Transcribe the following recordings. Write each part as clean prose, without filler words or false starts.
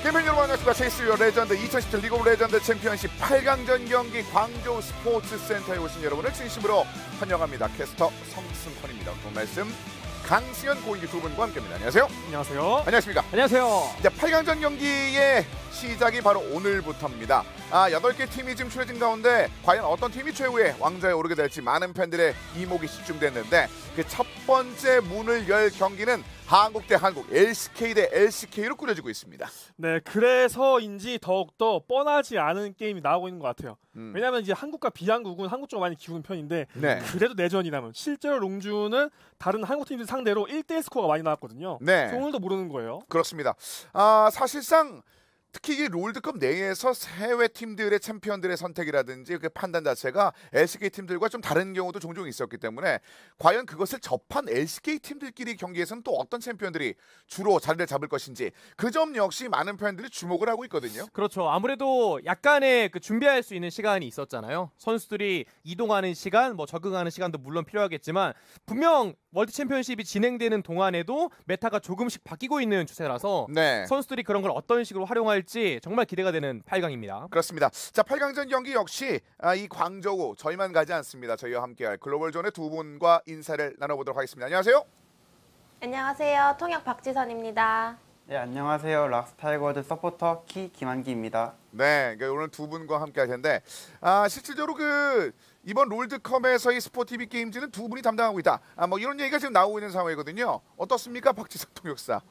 팬 여러분 안녕하십니까. 체이스 레전드 2017 리그 오브 레전드 챔피언십 8강전 경기 광저우 스포츠센터에 오신 여러분을 진심으로 환영합니다. 캐스터 성승헌입니다. 오늘 말씀 강승현 고인기 두 분과 함께합니다. 안녕하세요. 안녕하세요. 안녕하십니까. 안녕하세요. 이제 8강전 경기의 시작이 바로 오늘부터입니다. 8개 팀이 지금 추려진 가운데 과연 어떤 팀이 최후의 왕좌에 오르게 될지 많은 팬들의 이목이 집중됐는데 그 첫 번째 문을 열 경기는 한국 대 한국, LCK 대 LCK로 꾸려지고 있습니다. 네, 그래서인지 더욱더 뻔하지 않은 게임이 나오고 있는 것 같아요. 왜냐하면 이제 한국과 비한국은 한국 쪽으로 많이 기우는 편인데 네. 그래도 내전이 나면 실제로 롱주는 다른 한국 팀들 상대로 1대1 스코어가 많이 나왔거든요. 네. 그래서 오늘도 모르는 거예요. 그렇습니다. 사실상 특히 이 롤드컵 내에서 해외 팀들의 챔피언들의 선택이라든지 그 판단 자체가 LCK 팀들과 좀 다른 경우도 종종 있었기 때문에 과연 그것을 접한 LCK 팀들끼리 경기에서는 또 어떤 챔피언들이 주로 자리를 잡을 것인지 그 점 역시 많은 팬들이 주목을 하고 있거든요. 그렇죠. 아무래도 약간의 그 준비할 수 있는 시간이 있었잖아요. 선수들이 이동하는 시간, 뭐 적응하는 시간도 물론 필요하겠지만 분명 월드 챔피언십이 진행되는 동안에도 메타가 조금씩 바뀌고 있는 추세라서 네. 선수들이 그런 걸 어떤 식으로 활용할지 정말 기대가 되는 8강입니다. 그렇습니다. 자, 8강전 경기 역시 이 광저우 저희만 가지 않습니다. 저희와 함께할 글로벌존의 두 분과 인사를 나눠보도록 하겠습니다. 안녕하세요. 안녕하세요. 통역 박지선입니다. 네, 안녕하세요. 락스타이거즈 서포터 키 김한기입니다. 네, 오늘 두 분과 함께할 텐데 실질적으로 이번 롤드컵에서의 스포티비 게임즈는 두 분이 담당하고 있다. 뭐 이런 얘기가 지금 나오고 있는 상황이거든요. 어떻습니까, 박지석 통역사?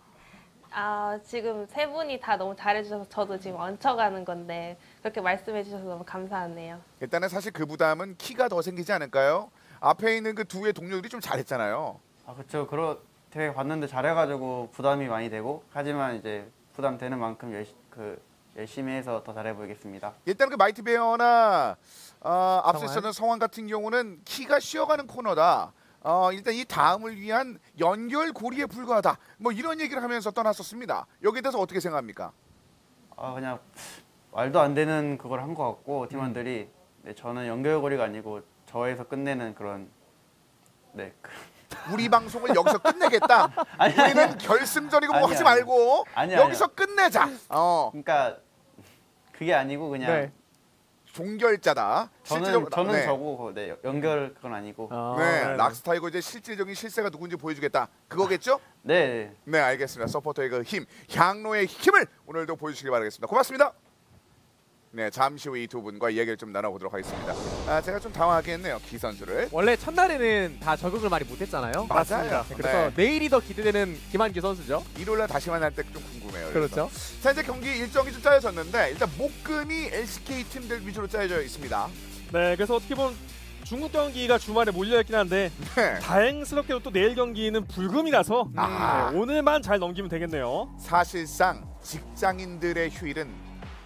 지금 세 분이 다 너무 잘해주셔서 저도 지금 얹혀가는 건데 그렇게 말씀해주셔서 너무 감사하네요. 일단은 사실 그 부담은 키가 더 생기지 않을까요? 앞에 있는 그 두 의 동료들이 좀 잘했잖아요. 그렇죠. 대회 봤는데 잘해가지고 부담이 많이 되고 하지만 이제 부담되는 만큼 열심히 해서 더 잘해 보이겠습니다. 일단 그 마이티 베어나 앞서 있었던 성환 같은 경우는 키가 쉬어가는 코너다. 일단 이 다음을 위한 연결고리에 불과하다. 뭐 이런 얘기를 하면서 떠났었습니다. 여기에 대해서 어떻게 생각합니까? 그냥 말도 안 되는 그걸 한 것 같고 팀원들이 네, 저는 연결고리가 아니고 저에서 끝내는 그런 네. 우리 방송을 여기서 끝내겠다. 우리는 결승전이고 뭐 하지 말고 여기서 끝내자. 그러니까 그게 아니고 그냥 네. 종결자다. 저는 네. 저고 네, 연결 그건 아니고. 네, 락스타이거 이제 실질적인 실세가 누군지 보여주겠다. 그거겠죠? 네. 네, 알겠습니다. 서포터의 그 힘, 향로의 힘을 오늘도 보여주시기 바라겠습니다. 고맙습니다. 네, 잠시 후 이 두 분과 이야기를 좀 나눠보도록 하겠습니다. 제가 좀 당황하게 했네요, 기 선수를. 원래 첫날에는 다 적응을 많이 못했잖아요. 맞아요. 네, 그래서 내일이 더 기대되는 김한기 선수죠. 일요일날 다시 만날 때 좀 궁금해요. 그렇죠. 자, 이제 경기 일정이 좀 짜여졌는데 일단 목금이 LCK 팀들 위주로 짜여져 있습니다. 네, 그래서 어떻게 보면 중국 경기가 주말에 몰려있긴 한데 네. 다행스럽게도 또 내일 경기는 불금이라서 오늘만 잘 넘기면 되겠네요. 사실상 직장인들의 휴일은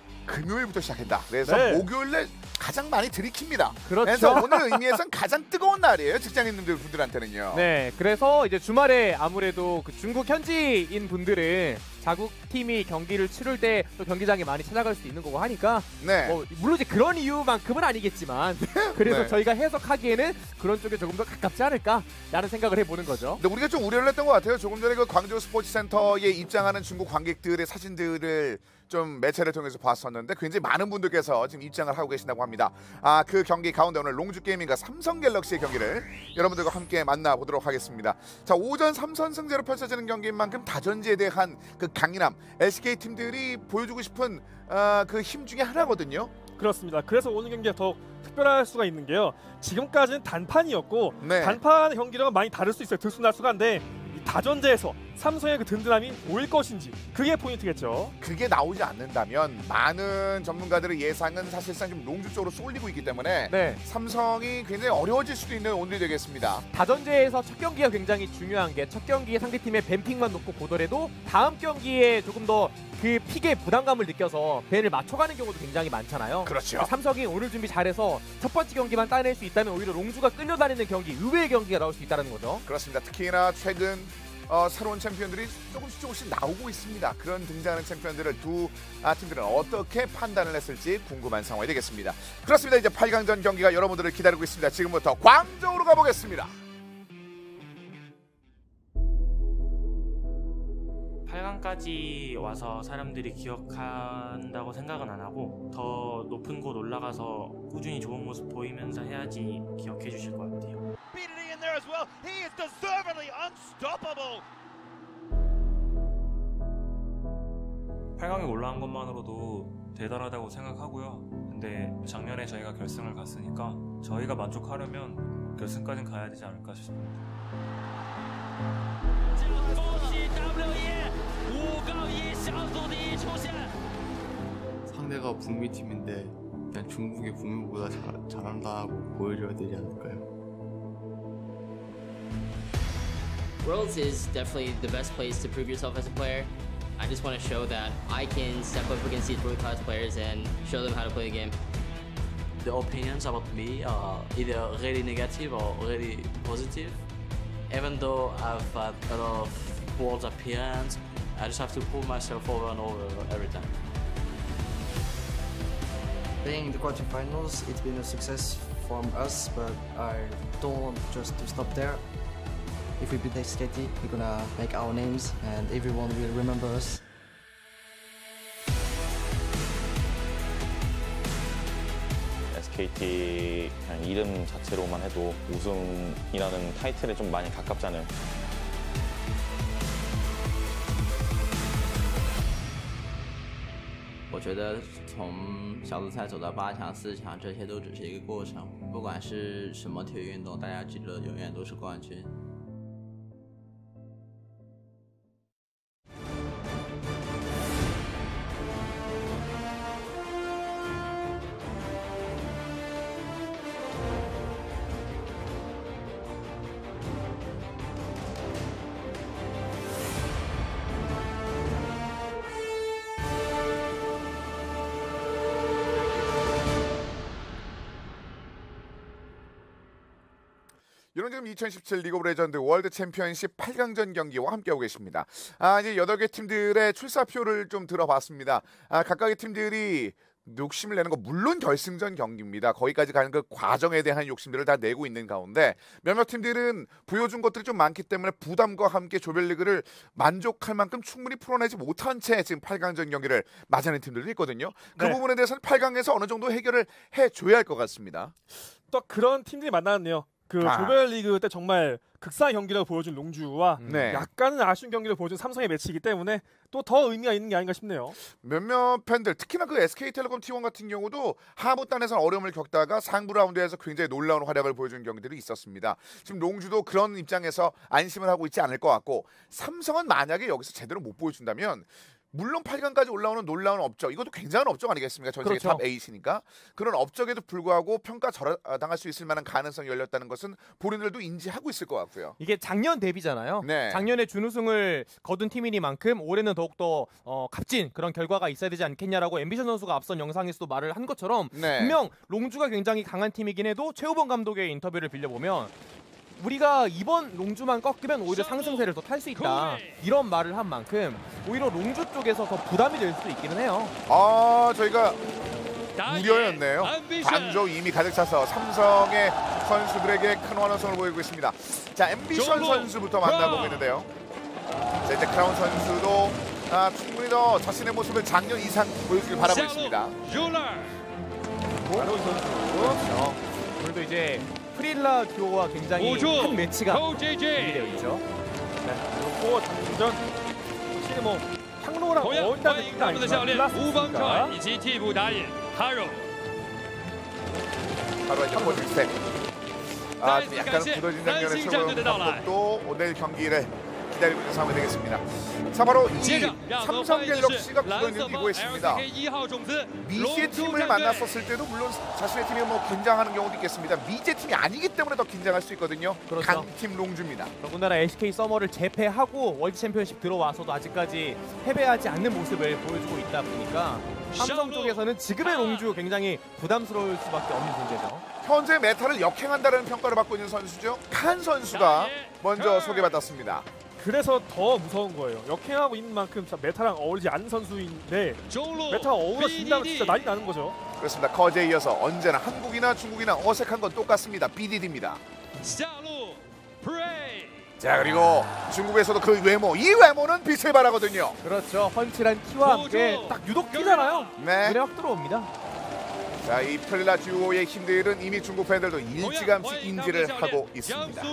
금요일부터 시작한다. 그래서 네. 목요일에 가장 많이 들이킵니다. 그렇죠. 그래서 오늘 의미에선 가장 뜨거운 날이에요. 직장인분들한테는요. 네, 그래서 이제 주말에 아무래도 그 중국 현지인 분들은 자국 팀이 경기를 치를 때 또 경기장에 많이 찾아갈 수 있는 거고 하니까 네. 뭐 물론 이제 그런 이유만큼은 아니겠지만 그래서 네. 저희가 해석하기에는 그런 쪽에 조금 더 가깝지 않을까라는 생각을 해보는 거죠. 근데 우리가 좀 우려를 했던 것 같아요. 조금 전에 그 광저우 스포츠센터에 입장하는 중국 관객들의 사진들을 좀 매체를 통해서 봤었는데 굉장히 많은 분들께서 지금 입장을 하고 계신다고 합니다. 그 경기 가운데 오늘 롱주 게이밍과 삼성 갤럭시의 경기를 여러분들과 함께 만나보도록 하겠습니다. 자, 오전 3선승제로 펼쳐지는 경기인 만큼 다전지에 대한 그 강인함, LCK 팀들이 보여주고 싶은 그 힘 중에 하나거든요. 그렇습니다. 그래서 오늘 경기가 더 특별할 수가 있는 게요. 지금까지는 단판이었고 네. 단판 경기랑은 많이 다를 수 있어요. 들쑥날쑥한데 이 다전제에서 삼성의 그 든든함이 보일 것인지 그게 포인트겠죠. 그게 나오지 않는다면 많은 전문가들의 예상은 사실상 좀 롱주 쪽으로 쏠리고 있기 때문에 네. 삼성이 굉장히 어려워질 수도 있는 오늘이 되겠습니다. 다전제에서 첫 경기가 굉장히 중요한 게 첫 경기에 상대팀의 밴픽만 놓고 보더라도 다음 경기에 조금 더 그 픽의 부담감을 느껴서 밴을 맞춰가는 경우도 굉장히 많잖아요. 그렇죠. 삼성이 오늘 준비 잘해서 첫 번째 경기만 따낼 수 있다면 오히려 롱주가 끌려다니는 경기, 의외의 경기가 나올 수 있다는 거죠. 그렇습니다. 특히나 최근 새로운 챔피언들이 조금씩 나오고 있습니다. 그런 등장하는 챔피언들을 두 팀들은 어떻게 판단을 했을지 궁금한 상황이 되겠습니다. 그렇습니다. 이제 8강전 경기가 여러분들을 기다리고 있습니다. 지금부터 광저우로 가보겠습니다. 8강까지 와서 사람들이 기억한다고 생각은 안 하고 더 높은 곳 올라가서 꾸준히 좋은 모습 보이면서 해야지 기억해 주실 것 같아요. 8강에 올라간 것만으로도 대단하다고 생각하고요. 근데 작년에 저희가 결승을 갔으니까 저희가 만족하려면 결승까지는 가야 되지 않을까 싶습니다. 상대가 북미 팀인데 그냥 중국이 북미보다 잘한다고 보여줘야 되지 않을까요? Worlds is definitely the best place to prove yourself as a player. I just want to show that I can step up against these world class players and show them how to play the game. The opinions about me are either really negative or really positive. Even though I've had a lot of world appearance, I just have to prove myself over and over every time. Playing the quarterfinals, it's been a success from us, but I don't want just to stop there. If we beat SKT, we're gonna make our names and everyone will remember us. SKT 그냥 이름 자체로만 해도 우승이라는 타이틀에 좀 많이 가깝잖아요. 我觉得从小组赛走到8强、4强，这些都只是一个过程。不管是什么体育运动，大家记得永远都是冠军。 이런 지금 2017 리그 오브 레전드 월드 챔피언십 8강전 경기와 함께하고 계십니다. 이제 8개 팀들의 출사표를 좀 들어봤습니다. 각각의 팀들이 욕심을 내는 거 물론 결승전 경기입니다. 거기까지 가는 그 과정에 대한 욕심들을 다 내고 있는 가운데 몇몇 팀들은 보여준 것들이 좀 많기 때문에 부담과 함께 조별리그를 만족할 만큼 충분히 풀어내지 못한 채 지금 8강전 경기를 맞이하는 팀들도 있거든요. 그 네. 부분에 대해서는 8강에서 어느 정도 해결을 해줘야 할 것 같습니다. 또 그런 팀들이 만나는데요. 그 조별리그 때 정말 극사 경기를 보여준 롱주와 약간은 아쉬운 경기를 보여준 삼성의 매치이기 때문에 또 더 의미가 있는 게 아닌가 싶네요. 몇몇 팬들, 특히나 그 SK텔레콤 T1 같은 경우도 하부단에서는 어려움을 겪다가 상부 라운드에서 굉장히 놀라운 활약을 보여준 경기들이 있었습니다. 지금 롱주도 그런 입장에서 안심을 하고 있지 않을 것 같고 삼성은 만약에 여기서 제대로 못 보여준다면 물론 8강까지 올라오는 놀라운 업적, 이것도 굉장한 업적 아니겠습니까? 전 세계 그렇죠. 탑 8이니까. 그런 업적에도 불구하고 평가당할 수 있을 만한 가능성이 열렸다는 것은 본인들도 인지하고 있을 것 같고요. 이게 작년 데뷔잖아요. 네. 작년에 준우승을 거둔 팀이니만큼 올해는 더욱더 값진 그런 결과가 있어야 되지 않겠냐라고 앰비션 선수가 앞선 영상에서도 말을 한 것처럼 분명 롱주가 굉장히 강한 팀이긴 해도 최우범 감독의 인터뷰를 빌려보면 우리가 이번 롱주만 꺾으면 오히려 상승세를 더 탈 수 있다. 이런 말을 한 만큼 오히려 롱주 쪽에서 더 부담이 될 수도 있기는 해요. 저희가 우려였네요. 광저우 이미 가득 차서 삼성의 선수들에게 큰 환호성을 보이고 있습니다. 자, 앰비션 선수부터 만나보고 있는데요. 자, 이제 크라운 선수도 충분히 더 자신의 모습을 작년 이상 보여주길 바라고 있습니다. 크라운 선수 오늘도 이제 프릴라 듀오와 굉장히 큰 매치가 준비되어 있죠. 그리고 장전 확실히 뭐 향로랑 어울린다는 얘기가 아니지만 클라스니까 바로 이제 포즈 스텝. 좀 약간 굳어진 장면의 최고영 감독도 오늘 경기를 기다리고 있는 상황이 되겠습니다. 자, 바로 이 삼성 갤럭시가 굳어있는 이고에 있습니다. 미제 팀을 만났었을 때도 물론 자신의 팀이 뭐 긴장하는 경우도 있겠습니다. 미제 팀이 아니기 때문에 더 긴장할 수 있거든요. 그렇죠. 강팀 롱주입니다. 더군다나 SK 서머를 재패하고 월드 챔피언십 들어와서도 아직까지 패배하지 않는 모습을 보여주고 있다 보니까 삼성 쪽에서는 지금의 롱주 굉장히 부담스러울 수밖에 없는 존재죠. 현재 메타를 역행한다는 평가를 받고 있는 선수죠. 칸 선수가 먼저 소개받았습니다. 그래서 더 무서운 거예요. 역행하고 있는 만큼 메타랑 어울리지 않는 선수인데 메타가 어우러진다면 진짜 난리 나는 거죠. 그렇습니다. 거제에 이어서 언제나 한국이나 중국이나 어색한 건 똑같습니다. BDD입니다. 자, 그리고 중국에서도 그 외모, 이 외모는 빛을 발하거든요. 그렇죠. 펀치란 키와 함께 딱 유독 튀잖아요. 네. 눈에 확 들어옵니다. 자, 이 프릴라 듀오의 힘들은 이미 중국 팬들도 일찌감치 인지를 하고 있습니다.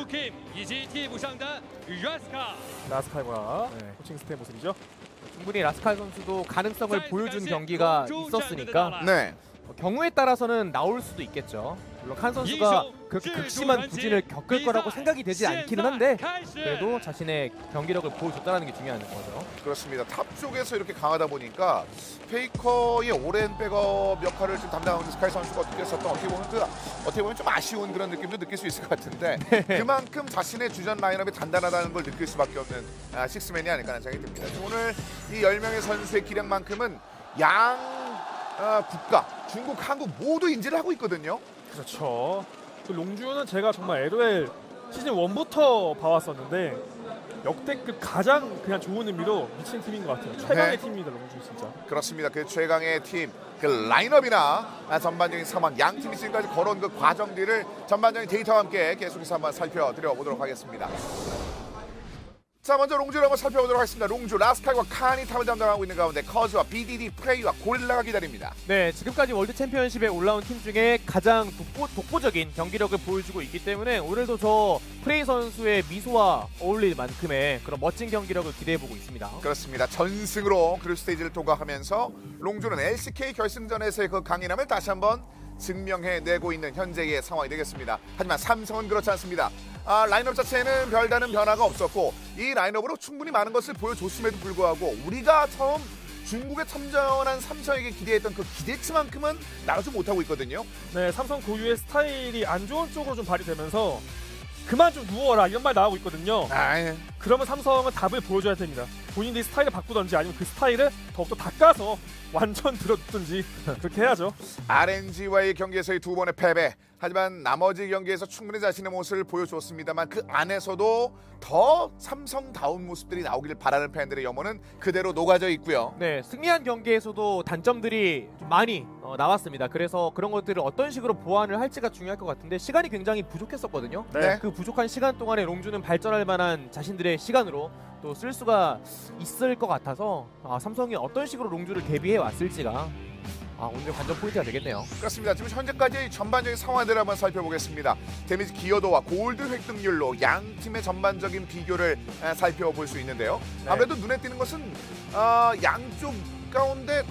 라스칼과 코칭 스텝 모습이죠. 충분히 라스칼 선수도 가능성을 보여준 경기가 있었으니까 네. 경우에 따라서는 나올 수도 있겠죠. 물론 칸 선수가 그렇게 극심한 부진을 겪을 거라고 생각이 되지 않기는 한데 그래도 자신의 경기력을 보여줬다는 게 중요한 거죠. 그렇습니다. 탑 쪽에서 이렇게 강하다 보니까 페이커의 오랜 백업 역할을 좀 담당하는 스카이 선수가 어떻게 했었던 어떻게 보면 좀 아쉬운 그런 느낌도 느낄 수 있을 것 같은데 그만큼 자신의 주전 라인업이 단단하다는 걸 느낄 수밖에 없는 식스맨이 아닐까 하는 생각이 듭니다. 오늘 이 10명의 선수의 기량만큼은 양 국가, 중국, 한국 모두 인지를 하고 있거든요. 그렇죠. 그 롱주는 제가 정말 LOL 시즌 1부터 봐왔었는데 역대급 가장 그냥 좋은 의미로 미친 팀인 것 같아요. 최강의 팀입니다, 롱주 진짜. 그렇습니다. 그 최강의 팀, 그 라인업이나 전반적인 상황, 양 팀이 지금까지 걸어온 그 과정들을 전반적인 데이터와 함께 계속해서 한번 살펴드려 보도록 하겠습니다. 자, 먼저 롱주를 한번 살펴보도록 하겠습니다. 롱주, 라스칼과 칸이 탑을 담당하고 있는 가운데 커즈와 BDD, 프레이와 고릴라가 기다립니다. 네, 지금까지 월드 챔피언십에 올라온 팀 중에 가장 독보적인 경기력을 보여주고 있기 때문에 오늘도 저 프레이 선수의 미소와 어울릴 만큼의 그런 멋진 경기력을 기대해보고 있습니다. 그렇습니다. 전승으로 그룹 스테이지를 통과하면서 롱주는 LCK 결승전에서의 그 강인함을 다시 한번 증명해내고 있는 현재의 상황이 되겠습니다. 하지만 삼성은 그렇지 않습니다. 라인업 자체는 별다른 변화가 없었고 이 라인업으로 충분히 많은 것을 보여줬음에도 불구하고 우리가 처음 중국에 참전한 삼성에게 기대했던 그 기대치만큼은 나가지 못하고 있거든요. 네, 삼성 고유의 스타일이 안 좋은 쪽으로 좀 발휘되면서 그만 좀 누워라 이런 말 나오고 있거든요. 그러면 삼성은 답을 보여줘야 됩니다. 본인들이 스타일을 바꾸던지 아니면 그 스타일을 더욱더 닦아서 완전 들어두든지 그렇게 해야죠. RNG와의 경기에서의 두 번의 패배. 하지만 나머지 경기에서 충분히 자신의 모습을 보여줬습니다만 그 안에서도 더 삼성다운 모습들이 나오기를 바라는 팬들의 염원은 그대로 녹아져 있고요. 네, 승리한 경기에서도 단점들이 좀 많이 나왔습니다. 그래서 그런 것들을 어떤 식으로 보완을 할지가 중요할 것 같은데 시간이 굉장히 부족했었거든요. 네. 그 부족한 시간 동안에 롱주는 발전할 만한 자신들의 시간으로 또 쓸 수가 있을 것 같아서 삼성이 어떤 식으로 롱주를 대비해 왔을지가 오늘 관전 포인트가 되겠네요. 그렇습니다. 지금 현재까지 전반적인 상황들을 한번 살펴보겠습니다. 데미지 기여도와 골드 획득률로 양 팀의 전반적인 비교를 살펴볼 수 있는데요. 네. 아무래도 눈에 띄는 것은 양쪽 가운데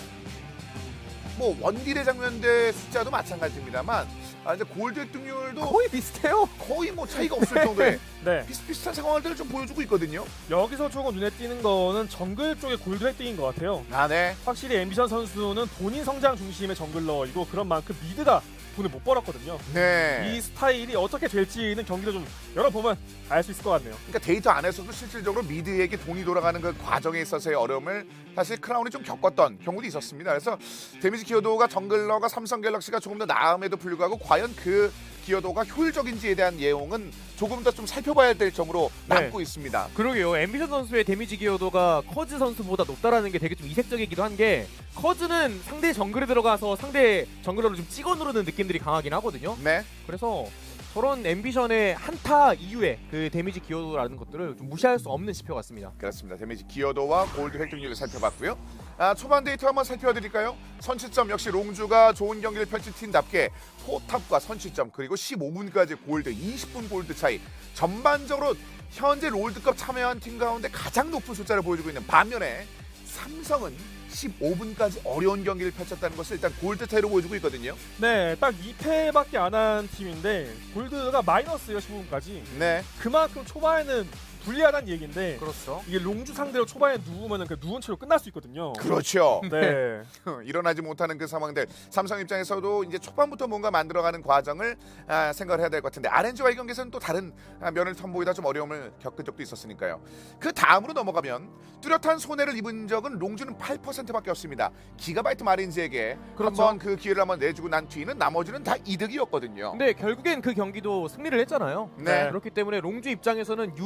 뭐 원딜의 장면대 숫자도 마찬가지입니다만 이제 골드 획득률도 거의 비슷해요. 거의 뭐 차이가 없을 정도의 네. 비슷비슷한 상황들을 좀 보여주고 있거든요. 여기서 조금 눈에 띄는 거는 정글 쪽의 골드 획득인 것 같아요. 네. 확실히 앰비션 선수는 본인 성장 중심의 정글러이고 그런 만큼 미드가 돈을 못 벌었거든요. 네. 이 스타일이 어떻게 될지는 경기를 좀 열어보면 알 수 있을 것 같네요. 그러니까 데이터 안에서도 실질적으로 미드에게 돈이 돌아가는 그 과정에 있어서의 어려움을 사실 크라운이 좀 겪었던 경우도 있었습니다. 그래서 데미지 기여도가 정글러가 삼성 갤럭시가 조금 더 나음에도 불구하고 과연 그 기여도가 효율적인지에 대한 내용은 조금 더 좀 살펴봐야 될 점으로 남고 있습니다. 그러게요. 앰비션 선수의 데미지 기여도가 커즈 선수보다 높다라는 게 되게 좀 이색적이기도 한 게 커즈는 상대 정글에 들어가서 상대 정글러를 좀 찍어 누르는 느낌들이 강하긴 하거든요. 네. 그래서 저런 앰비션의 한타 이후에 그 데미지 기여도라는 것들을 좀 무시할 수 없는 지표 같습니다. 그렇습니다. 데미지 기여도와 골드 획득률을 살펴봤고요. 초반 데이터 한번 살펴드릴까요? 선취점 역시 롱주가 좋은 경기를 펼친 팀답게 포탑과 선취점 그리고 15분까지 골드 20분 골드 차이 전반적으로 현재 롤드컵 참여한 팀 가운데 가장 높은 숫자를 보여주고 있는 반면에 삼성은 15분까지 어려운 경기를 펼쳤다는 것을 일단 골드 차이로 보여주고 있거든요. 네, 딱 2패밖에 안 한 팀인데 골드가 마이너스예요, 15분까지. 네. 그만큼 초반에는 불리하다는 얘기인데 그렇죠. 이게 롱주 상대로 초반에 누우면 그 누운 채로 끝날 수 있거든요. 그렇죠. 네. 일어나지 못하는 그 상황들 삼성 입장에서도 이제 초반부터 뭔가 만들어가는 과정을 생각을 해야 될 것 같은데 RNG와의 경기에서는 또 다른 면을 선보이다 좀 어려움을 겪은 적도 있었으니까요. 그 다음으로 넘어가면 뚜렷한 손해를 입은 적은 롱주는 8%밖에 없습니다. 기가바이트 마린즈에게 그렇죠. 한번 그 기회를 한번 내주고 난 뒤는 나머지는 다 이득이었거든요. 근데 결국엔 그 경기도 승리를 했잖아요. 네. 그렇기 때문에 롱주 입장에서는 유리한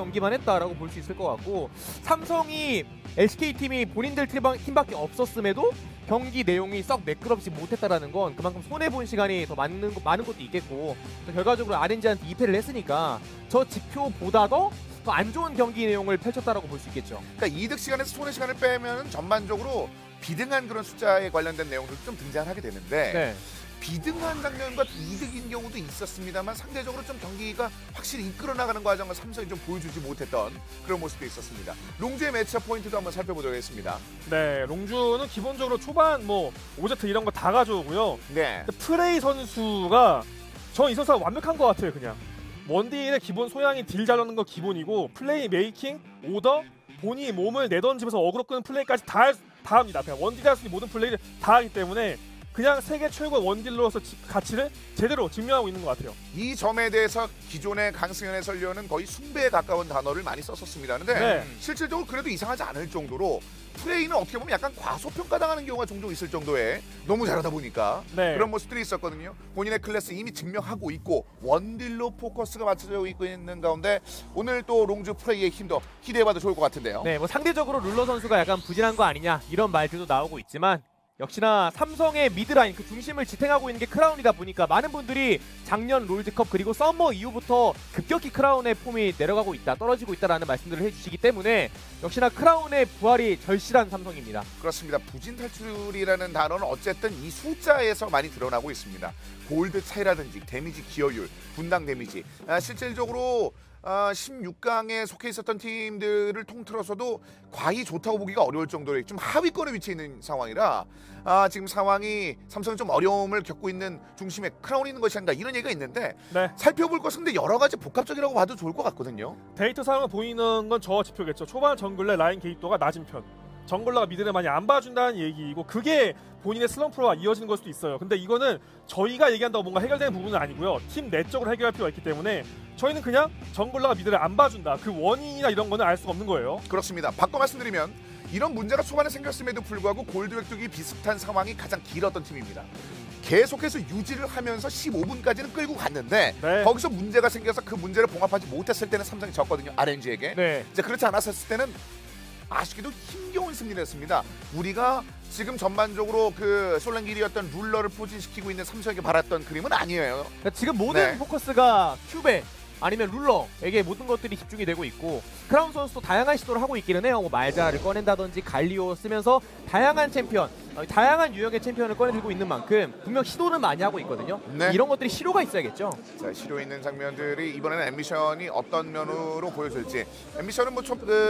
경기만 했다라고 볼 수 있을 것 같고 삼성이 SK팀이 본인들 팀밖에 없었음에도 경기 내용이 썩 매끄럽지 못했다라는 건 그만큼 손해본 시간이 더 많은 것도 있겠고 결과적으로 RNG한테 2패를 했으니까 저 지표보다 더 안 좋은 경기 내용을 펼쳤다라고 볼 수 있겠죠. 그러니까 이득 시간에서 손해 시간을 빼면 전반적으로 비등한 그런 숫자에 관련된 내용들도 좀 등장하게 되는데 네. 비등한 장면과 이득인 경우도 있었습니다만 상대적으로 좀 경기가 확실히 이끌어 나가는 과정을 삼성이 좀 보여주지 못했던 그런 모습도 있었습니다. 롱주의 매치업 포인트도 한번 살펴보도록 하겠습니다. 네, 롱주는 기본적으로 초반 뭐 오제트 이런 거 다 가져오고요. 네. 프레이 선수가 전 이 선수가 완벽한 것 같아요. 그냥 원딜의 기본 소양이 딜 잘 넣는 거 기본이고 플레이 메이킹, 오더, 본인이 몸을 내던지면서 어그로 끄는 플레이까지 다 합니다. 그냥 원딜이 할 수 있는 모든 플레이를 다 하기 때문에 그냥 세계 최고 원딜로서 가치를 제대로 증명하고 있는 것 같아요. 이 점에 대해서 기존의 강승현 해설위원은 거의 숭배에 가까운 단어를 많이 썼었습니다. 그런데 네. 실질적으로 그래도 이상하지 않을 정도로 플레이는 어떻게 보면 약간 과소평가당하는 경우가 종종 있을 정도의 너무 잘하다 보니까 네. 그런 모습들이 있었거든요. 본인의 클래스 이미 증명하고 있고 원딜로 포커스가 맞춰져 있는 가운데 오늘 또 롱주 플레이의 힘도 기대해봐도 좋을 것 같은데요. 네, 뭐 상대적으로 룰러 선수가 약간 부진한 거 아니냐 이런 말들도 나오고 있지만 역시나 삼성의 미드라인 그 중심을 지탱하고 있는 게 크라운이다 보니까 많은 분들이 작년 롤드컵 그리고 썸머 이후부터 급격히 크라운의 폼이 내려가고 있다, 떨어지고 있다라는 말씀들을 해주시기 때문에 역시나 크라운의 부활이 절실한 삼성입니다. 그렇습니다. 부진 탈출이라는 단어는 어쨌든 이 숫자에서 많이 드러나고 있습니다. 골드 차이라든지 데미지 기여율, 분당 데미지 실질적으로 16강에 속해 있었던 팀들을 통틀어서도 과히 좋다고 보기가 어려울 정도로 좀 하위권에 위치해 있는 상황이라 지금 상황이 삼성은 좀 어려움을 겪고 있는 중심에 크라운이 있는 것이 아닌가 이런 얘기가 있는데 네. 살펴볼 것은 근데 여러 가지 복합적이라고 봐도 좋을 것 같거든요. 데이터상으로 보이는 건 저 지표겠죠. 초반 정글의 라인 개입도가 낮은 편. 정글러가 미드를 많이 안 봐준다는 얘기이고 그게 본인의 슬럼프와 이어지는 걸 수도 있어요. 근데 이거는 저희가 얘기한다고 뭔가 해결되는 부분은 아니고요. 팀 내적으로 해결할 필요가 있기 때문에 저희는 그냥 정글러가 미드를 안 봐준다. 그 원인이나 이런 거는 알 수가 없는 거예요. 그렇습니다. 바꿔 말씀드리면 이런 문제가 초반에 생겼음에도 불구하고 골드 획득이 비슷한 상황이 가장 길었던 팀입니다. 계속해서 유지를 하면서 15분까지는 끌고 갔는데 네. 거기서 문제가 생겨서 그 문제를 봉합하지 못했을 때는 삼성이 졌거든요. RNG에게. 네. 이제 그렇지 않았을 때는 아쉽게도 힘겨운 승리를 했습니다. 우리가 지금 전반적으로 그 솔랭길이었던 룰러를 포진시키고 있는 삼성에게 바랐던 그림은 아니에요. 그러니까 지금 모든 네. 포커스가 큐베 아니면 룰러에게 모든 것들이 집중이 되고 있고 크라운 선수도 다양한 시도를 하고 있기는 해요. 뭐 말자를 꺼낸다든지 갈리오 쓰면서 다양한 챔피언, 다양한 유형의 챔피언을 꺼내들고 있는 만큼 분명 시도는 많이 하고 있거든요. 네. 이런 것들이 실효가 있어야겠죠. 자, 실효 있는 장면들이 이번에는 앰비션이 어떤 면으로 보여질지. 앰비션은 뭐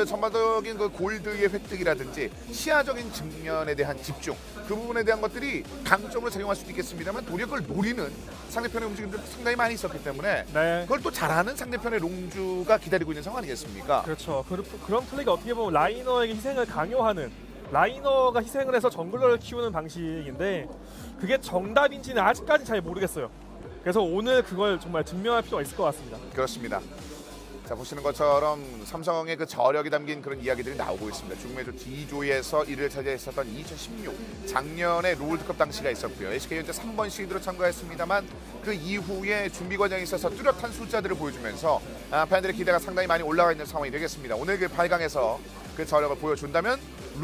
전반적인 그 골드의 획득이라든지 시야적인 측면에 대한 집중 그 부분에 대한 것들이 강점으로 작용할 수도 있겠습니다만 도리어 그걸 노리는 상대편의 움직임들도 상당히 많이 있었기 때문에 네. 그걸 또 잘하는 상대편의 롱주가 기다리고 있는 상황 아니겠습니까? 그렇죠. 그런 플레이가 어떻게 보면 라이너에게 희생을 강요하는 라이너가 희생을 해서 정글러를 키우는 방식인데 그게 정답인지는 아직까지 잘 모르겠어요. 그래서 오늘 그걸 정말 증명할 필요가 있을 것 같습니다. 그렇습니다. 자, 보시는 것처럼 삼성의 그 저력이 담긴 그런 이야기들이 나오고 있습니다. 중매조 D조에서 1위를 차지했었던 2016 작년에 롤드컵 당시가 있었고요. SK 현재 3번 시드로 참가했습니다만 그 이후에 준비 과정에 있어서 뚜렷한 숫자들을 보여주면서 팬들의 기대가 상당히 많이 올라가 있는 상황이 되겠습니다. 오늘 그 8강에서 그 저력을 보여준다면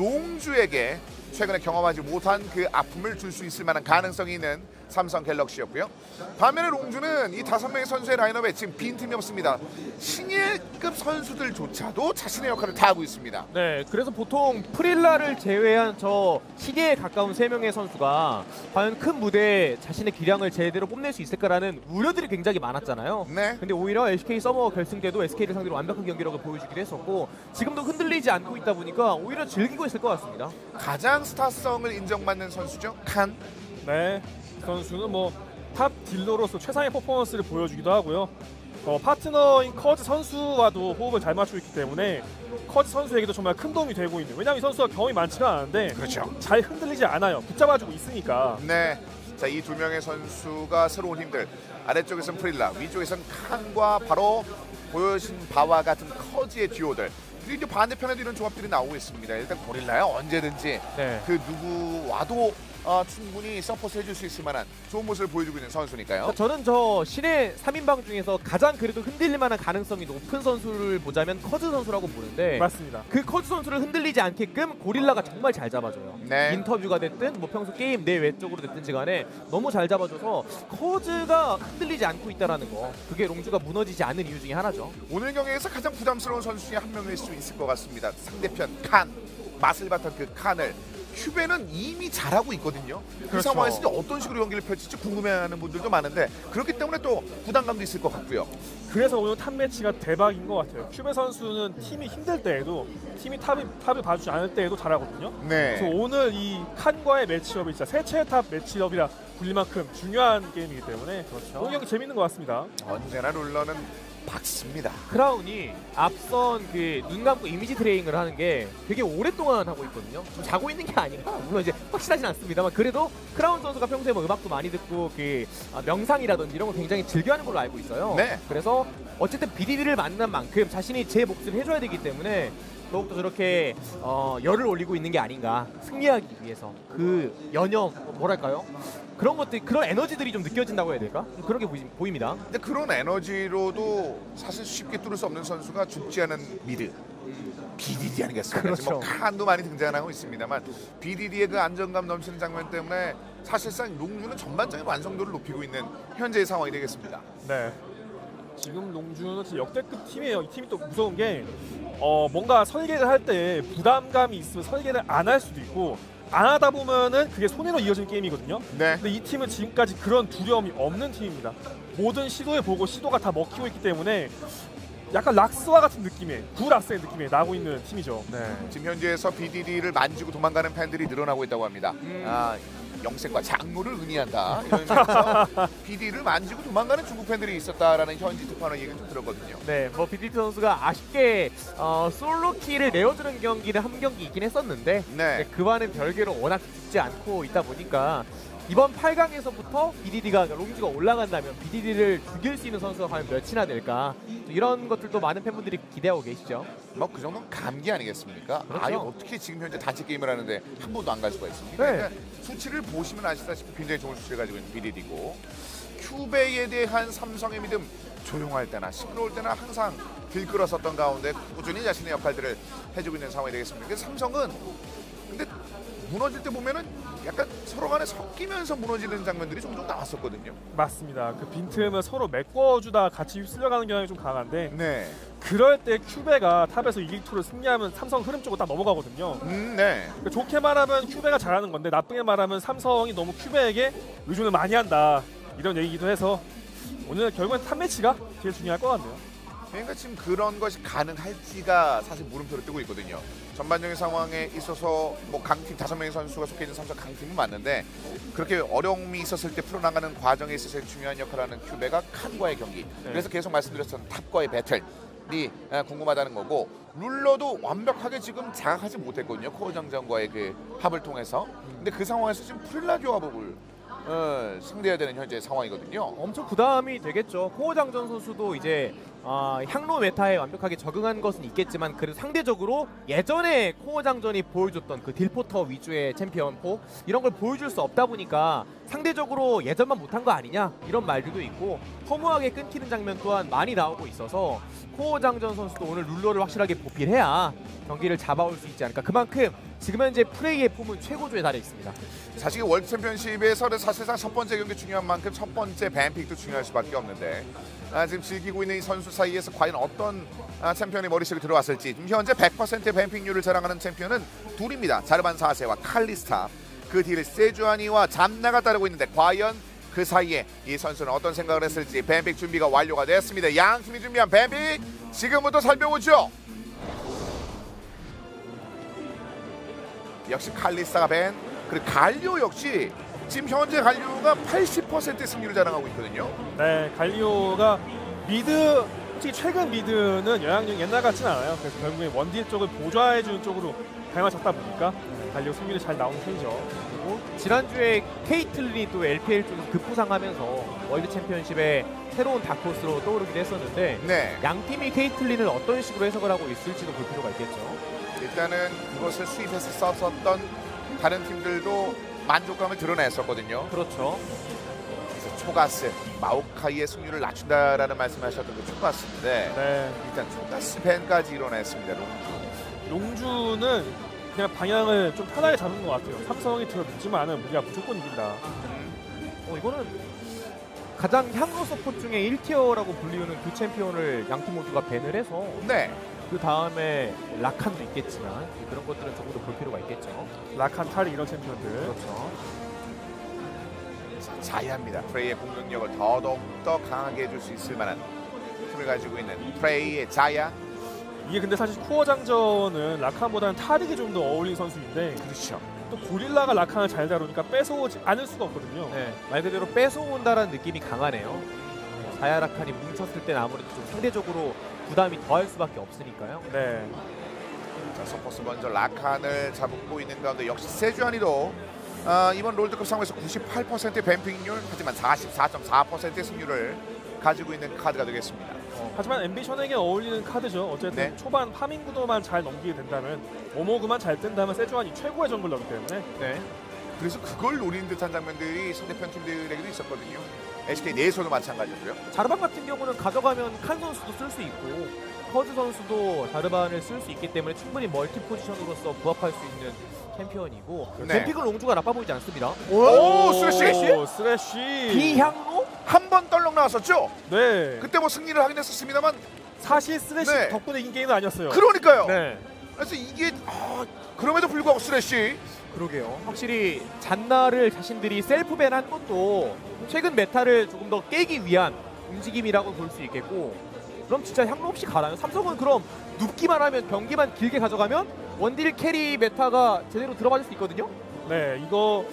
롱주에게 최근에 경험하지 못한 그 아픔을 줄 수 있을 만한 가능성이 있는 삼성 갤럭시였고요. 반면에 롱주는 이 5명의 선수의 라인업에 지금 빈틈이 없습니다. 신예급 선수들조차도 자신의 역할을 다 하고 있습니다. 네, 그래서 보통 프릴라를 제외한 저 시계에 가까운 3명의 선수가 과연 큰 무대에 자신의 기량을 제대로 뽐낼 수 있을까라는 우려들이 굉장히 많았잖아요. 네. 근데 오히려 SK 서머 결승 때도 SK를 상대로 완벽한 경기력을 보여주기도 했었고 지금도 흔들리지 않고 있다 보니까 오히려 즐기고 있을 것 같습니다. 가장 스타성을 인정받는 선수죠. 칸. 네, 선수는 뭐 탑 딜러로서 최상의 퍼포먼스를 보여주기도 하고요. 파트너인 커즈 선수와도 호흡을 잘 맞추고 있기 때문에 커즈 선수에게도 정말 큰 도움이 되고 있는. 왜냐하면 이 선수가 경험이 많지가 않은데 그렇죠. 잘 흔들리지 않아요. 붙잡아주고 있으니까. 네. 자, 이 2명의 선수가 새로운 힘들. 아래쪽에서는 프릴라, 위쪽에서는 칸과 바로 보여진 바와 같은 커즈의 듀오들. 이제 반대편에도 이런 조합들이 나오고 있습니다. 일단 고릴라야 언제든지 그 누구 와도 충분히 서포트 해줄 수 있을 만한 좋은 모습을 보여주고 있는 선수니까요. 저는 저 신의 3인방 중에서 가장 그래도 흔들릴 만한 가능성이 높은 선수를 보자면 커즈 선수라고 보는데 맞습니다. 그 커즈 선수를 흔들리지 않게끔 고릴라가 정말 잘 잡아줘요. 인터뷰가 됐든 뭐 평소 게임 내 외적으로 됐든지 간에 너무 잘 잡아줘서 커즈가 흔들리지 않고 있다는 거, 그게 롱주가 무너지지 않는 이유 중에 하나죠. 오늘 경기에서 가장 부담스러운 선수 중에 한 명일 수 있을 것 같습니다. 상대편 칸, 맛을 봤던 그 칸을 큐베는 이미 잘하고 있거든요. 그 상황에서 어떤 식으로 경기를 펼칠지 궁금해하는 분들도 많은데 그렇기 때문에 또 부담감도 있을 것 같고요. 그래서 오늘 탑 매치가 대박인 것 같아요. 큐베 선수는 팀이 힘들 때에도 팀이 탑을 봐주지 않을 때에도 잘하거든요. 그래서 오늘 이 칸과의 매치업이 진짜 새 최탑 매치업이라 불릴 만큼 중요한 게임이기 때문에 오늘 경기 재밌는 것 같습니다. 언제나 룰러는 박습니다. 크라운이 앞선 그 눈 감고 이미지 트레이닝을 하는 게 되게 오랫동안 하고 있거든요. 좀 자고 있는 게 아닌가? 물론 이제 확실하진 않습니다만 그래도 크라운 선수가 평소에 뭐 음악도 많이 듣고 그 명상이라든지 이런 걸 굉장히 즐겨하는 걸로 알고 있어요. 그래서 어쨌든 BDD를 만난 만큼 자신이 제 몫을 해줘야 되기 때문에 더욱더 저렇게 열을 올리고 있는 게 아닌가. 승리하기 위해서 그 연영 뭐랄까요? 그런 것들, 그런 에너지들이 좀 느껴진다고 해야 될까? 그렇게 보입니다. 근데 그런 에너지로도 사실 쉽게 뚫을 수 없는 선수가 죽지 않은 미드 BDD 아니겠습니까? 그렇죠. 뭐 칸도 많이 등장하고 있습니다만 BDD의 그 안정감 넘치는 장면 때문에 사실상 롱주는 전반적인 완성도를 높이고 있는 현재의 상황이 되겠습니다. 네. 지금 롱주는 진짜 역대급 팀이에요. 이 팀이 또 무서운 게 뭔가 설계를 할 때 부담감이 있으면 설계를 안 할 수도 있고 안 하다 보면은 그게 손해로 이어지는 게임이거든요. 근데 이 팀은 지금까지 그런 두려움이 없는 팀입니다. 모든 시도해보고 시도가 다 먹히고 있기 때문에 약간 락스와 같은 느낌의 구락스의 느낌이 나고 있는 팀이죠. 지금 현재에서 BDD를 만지고 도망가는 팬들이 늘어나고 있다고 합니다. 영생과 장로를 의미한다. 이런 식으로 BD를 만지고 도망가는 중국 팬들이 있었다라는 현지 특파원 얘기를 좀 들었거든요. 네, 뭐 BDD 선수가 아쉽게 솔로 킬을 내어주는 경기를 한 경기 있긴 했었는데 그와는 별개로 워낙 죽지 않고 있다 보니까 이번 8강에서부터 BDD가 롱주가 올라간다면 BDD를 죽일 수 있는 선수가 과연 몇이나 될까, 이런 것들도 많은 팬분들이 기대하고 계시죠. 뭐 그 정도는 감기 아니겠습니까? 아예 어떻게 지금 현재 단체 게임을 하는데 한 번도 안 갈 수가 있습니까? 그러니까 수치를 보시면 아시다시피 굉장히 좋은 수치를 가지고 있는 BDD고, 큐베에 대한 삼성의 믿음, 조용할 때나 시끄러울 때나 항상 들끓었었던 가운데 꾸준히 자신의 역할들을 해주고 있는 상황이 되겠습니다. 그래서 삼성은 근데 무너질 때 보면은 약간 서로 간에 섞이면서 무너지는 장면들이 종종 나왔었거든요. 맞습니다. 그 빈틈을 서로 메꿔주다 같이 휩쓸려가는 경향이 좀 강한데 그럴 때 큐베가 탑에서 2일2를 승리하면 삼성 흐름 쪽으로 딱 넘어가거든요. 그러니까 좋게 말하면 큐베가 잘하는 건데 나쁘게 말하면 삼성이 너무 큐베에게 의존을 많이 한다, 이런 얘기기도 해서 오늘 결국엔 탑 매치가 제일 중요할 것 같네요. 그러니까 지금 그런 것이 가능할지가 사실 물음표를 뜨고 있거든요. 전반적인 상황에 있어서 뭐 강팀 5명의 선수가 속해 있는 삼성 강팀은 맞는데 그렇게 어려움이 있었을 때 풀어나가는 과정에 있어서 중요한 역할을 하는 큐베가 칸과의 경기, 그래서 계속 말씀드렸던 탑과의 배틀이 궁금하다는 거고, 룰러도 완벽하게 지금 장악하지 못했거든요. 코어 장전과의 그 합을 통해서. 근데 그 상황에서 지금 프릴라 조합을 상대해야 되는 현재 상황이거든요. 엄청 부담이 되겠죠. 코어장전 선수도 이제 향로 메타에 완벽하게 적응한 것은 있겠지만 그래도 상대적으로 예전에 코어장전이 보여줬던 그 딜포터 위주의 챔피언 포, 이런 걸 보여줄 수 없다 보니까 상대적으로 예전만 못한 거 아니냐, 이런 말들도 있고 허무하게 끊기는 장면 또한 많이 나오고 있어서 코어장전 선수도 오늘 룰러를 확실하게 보필해야 경기를 잡아올 수 있지 않을까. 그만큼 지금 현재 프레이의 폼은 최고조에 달해 있습니다. 사실 월드 챔피언십에서 사실상 첫 번째 경기 중요한 만큼 첫 번째 밴픽도 중요할 수밖에 없는데 지금 즐기고 있는 이 선수 사이에서 과연 어떤 챔피언이 머릿속에 들어왔을지, 지금 현재 100%의 밴픽률을 자랑하는 챔피언은 둘입니다. 자르반 4세와 칼리스타, 그 뒤를 세주아니와 잠나가 따르고 있는데 과연 그 사이에 이 선수는 어떤 생각을 했을지 밴픽 준비가 완료가 됐습니다. 양 팀이 준비한 밴픽 지금부터 살펴보죠. 역시 칼리스타가 밴, 그리고 갈리오 역시 지금 현재 갈리오가 80%의 승리를 자랑하고 있거든요. 네, 갈리오가 미드 솔직히 최근 미드는 영향력이 옛날 같진 않아요. 그래서 결국에 원딜 쪽을 보좌해주는 쪽으로 방향을 잡다 보니까 달리고 승률이 잘 나오는 편이죠. 그리고 지난주에 케이틀린이 또 LPL 쪽에서 급부상하면서 월드 챔피언십의 새로운 다크호스로 떠오르기도 했었는데 네. 양 팀이 케이틀린을 어떤 식으로 해석을 하고 있을지도 볼 필요가 있겠죠. 일단은 그것을 수입해서 썼던 다른 팀들도 만족감을 드러냈었거든요. 그렇죠. 그래서 초가스, 마오카이의 승률을 낮춘다라는 말씀하셨던 그 초가스인데 네. 일단 초가스 밴까지 이뤄냈습니다. 롱주는 그냥 방향을 좀 편하게 잡은 것 같아요. 삼성이 들어 늦지만은 우리가 무조건 이긴다. 이거는 가장 향로 서포트 중에 1티어라고 불리우는 두 챔피언을 양팀 모두가 밴을 해서 네. 그 다음에 라칸도 있겠지만 그런 것들은 조금 더 볼 필요가 있겠죠. 라칸, 타리 이런 챔피언들. 그렇죠. 자야입니다. 프레이의 공격력을 더더욱더 강하게 해줄 수 있을 만한 힘을 가지고 있는 프레이의 자야. 이게 근데 사실 코어 장전은 라칸보다는 타릭이 좀 더 어울리는 선수인데 그렇죠. 또 고릴라가 라칸을 잘 다루니까 뺏어오지 않을 수가 없거든요. 네, 말 그대로 뺏어온다라는 느낌이 강하네요. 자야 라칸이 뭉쳤을 때는 아무래도 좀 상대적으로 부담이 더할 수밖에 없으니까요. 네. 자, 서포스 먼저 라칸을 잡고 있는 가운데 역시 세주안이도 이번 롤드컵 상황에서 98%의 뱀핑률 하지만 44.4%의 승률을 가지고 있는 카드가 되겠습니다. 하지만 앰비션에게 어울리는 카드죠. 어쨌든 네. 초반 파밍 구도만 잘 넘기게 된다면 오모그만 잘 뜬다면 세주안이 최고의 정글러기 때문에 네. 그래서 그걸 노리는 듯한 장면들이 상대편 팀들에게도 있었거든요. SK 내에서도 마찬가지고요. 자르반 같은 경우는 가져가면 칸 선수도 쓸 수 있고 커즈 선수도 자르반을 쓸 수 있기 때문에 충분히 멀티 포지션으로서 부합할 수 있는 챔피언이고 네. 뱀픽은 롱주가 나빠 보이지 않습니다. 오, 쓰레쉬! 오, 쓰레쉬! 비향로? 한 번 떨렁 나왔었죠? 네. 그때 뭐 승리를 하긴 했었습니다만 사실 쓰레쉬 네. 덕분에 이긴 게임은 아니었어요. 그러니까요. 네. 그래서 이게 그럼에도 불구하고 쓰레쉬 그러게요. 확실히 잔나를 자신들이 셀프 밴한 것도 최근 메타를 조금 더 깨기 위한 움직임이라고 볼 수 있겠고 그럼 진짜 향로 없이 가나요? 삼성은 그럼 눕기만 하면 경기만 길게 가져가면 원딜 캐리 메타가 제대로 들어맞을 수 있거든요? 네, 이거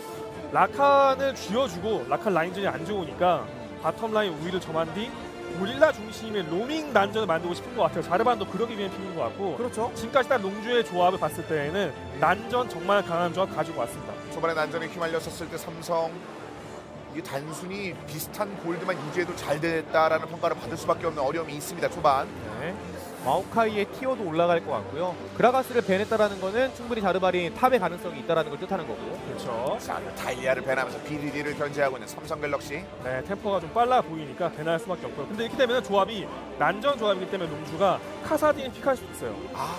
라칸을 쥐어주고 라칸 라인전이 안 좋으니까 바텀 라인 우위를 점한 뒤 고릴라 중심의 로밍 난전을 만들고 싶은 것 같아요. 자르반도 그러기 위해 핀인 것 같고 그렇죠. 지금까지 딱 롱주의 조합을 봤을 때에는 난전 정말 강한 조합 가지고 왔습니다. 초반에 난전에 휘말렸었을 때 삼성 이게 단순히 비슷한 골드만 유지해도 잘 됐다라는 평가를 받을 수밖에 없는 어려움이 있습니다. 초반. 네. 마오카이의 티어도 올라갈 것 같고요. 그라가스를 밴했다라는 거는 충분히 자르반이 탑의 가능성이 있다라는 걸 뜻하는 거고. 그렇죠. 자, 타일리아를 밴하면서 BDD를 견제하고 있는 삼성 갤럭시. 네, 템포가 좀 빨라 보이니까 배나할 수밖에 없고요. 근데 이렇게 되면 조합이 난전 조합이기 때문에 롱주가 카사딘을 픽할 수 있어요.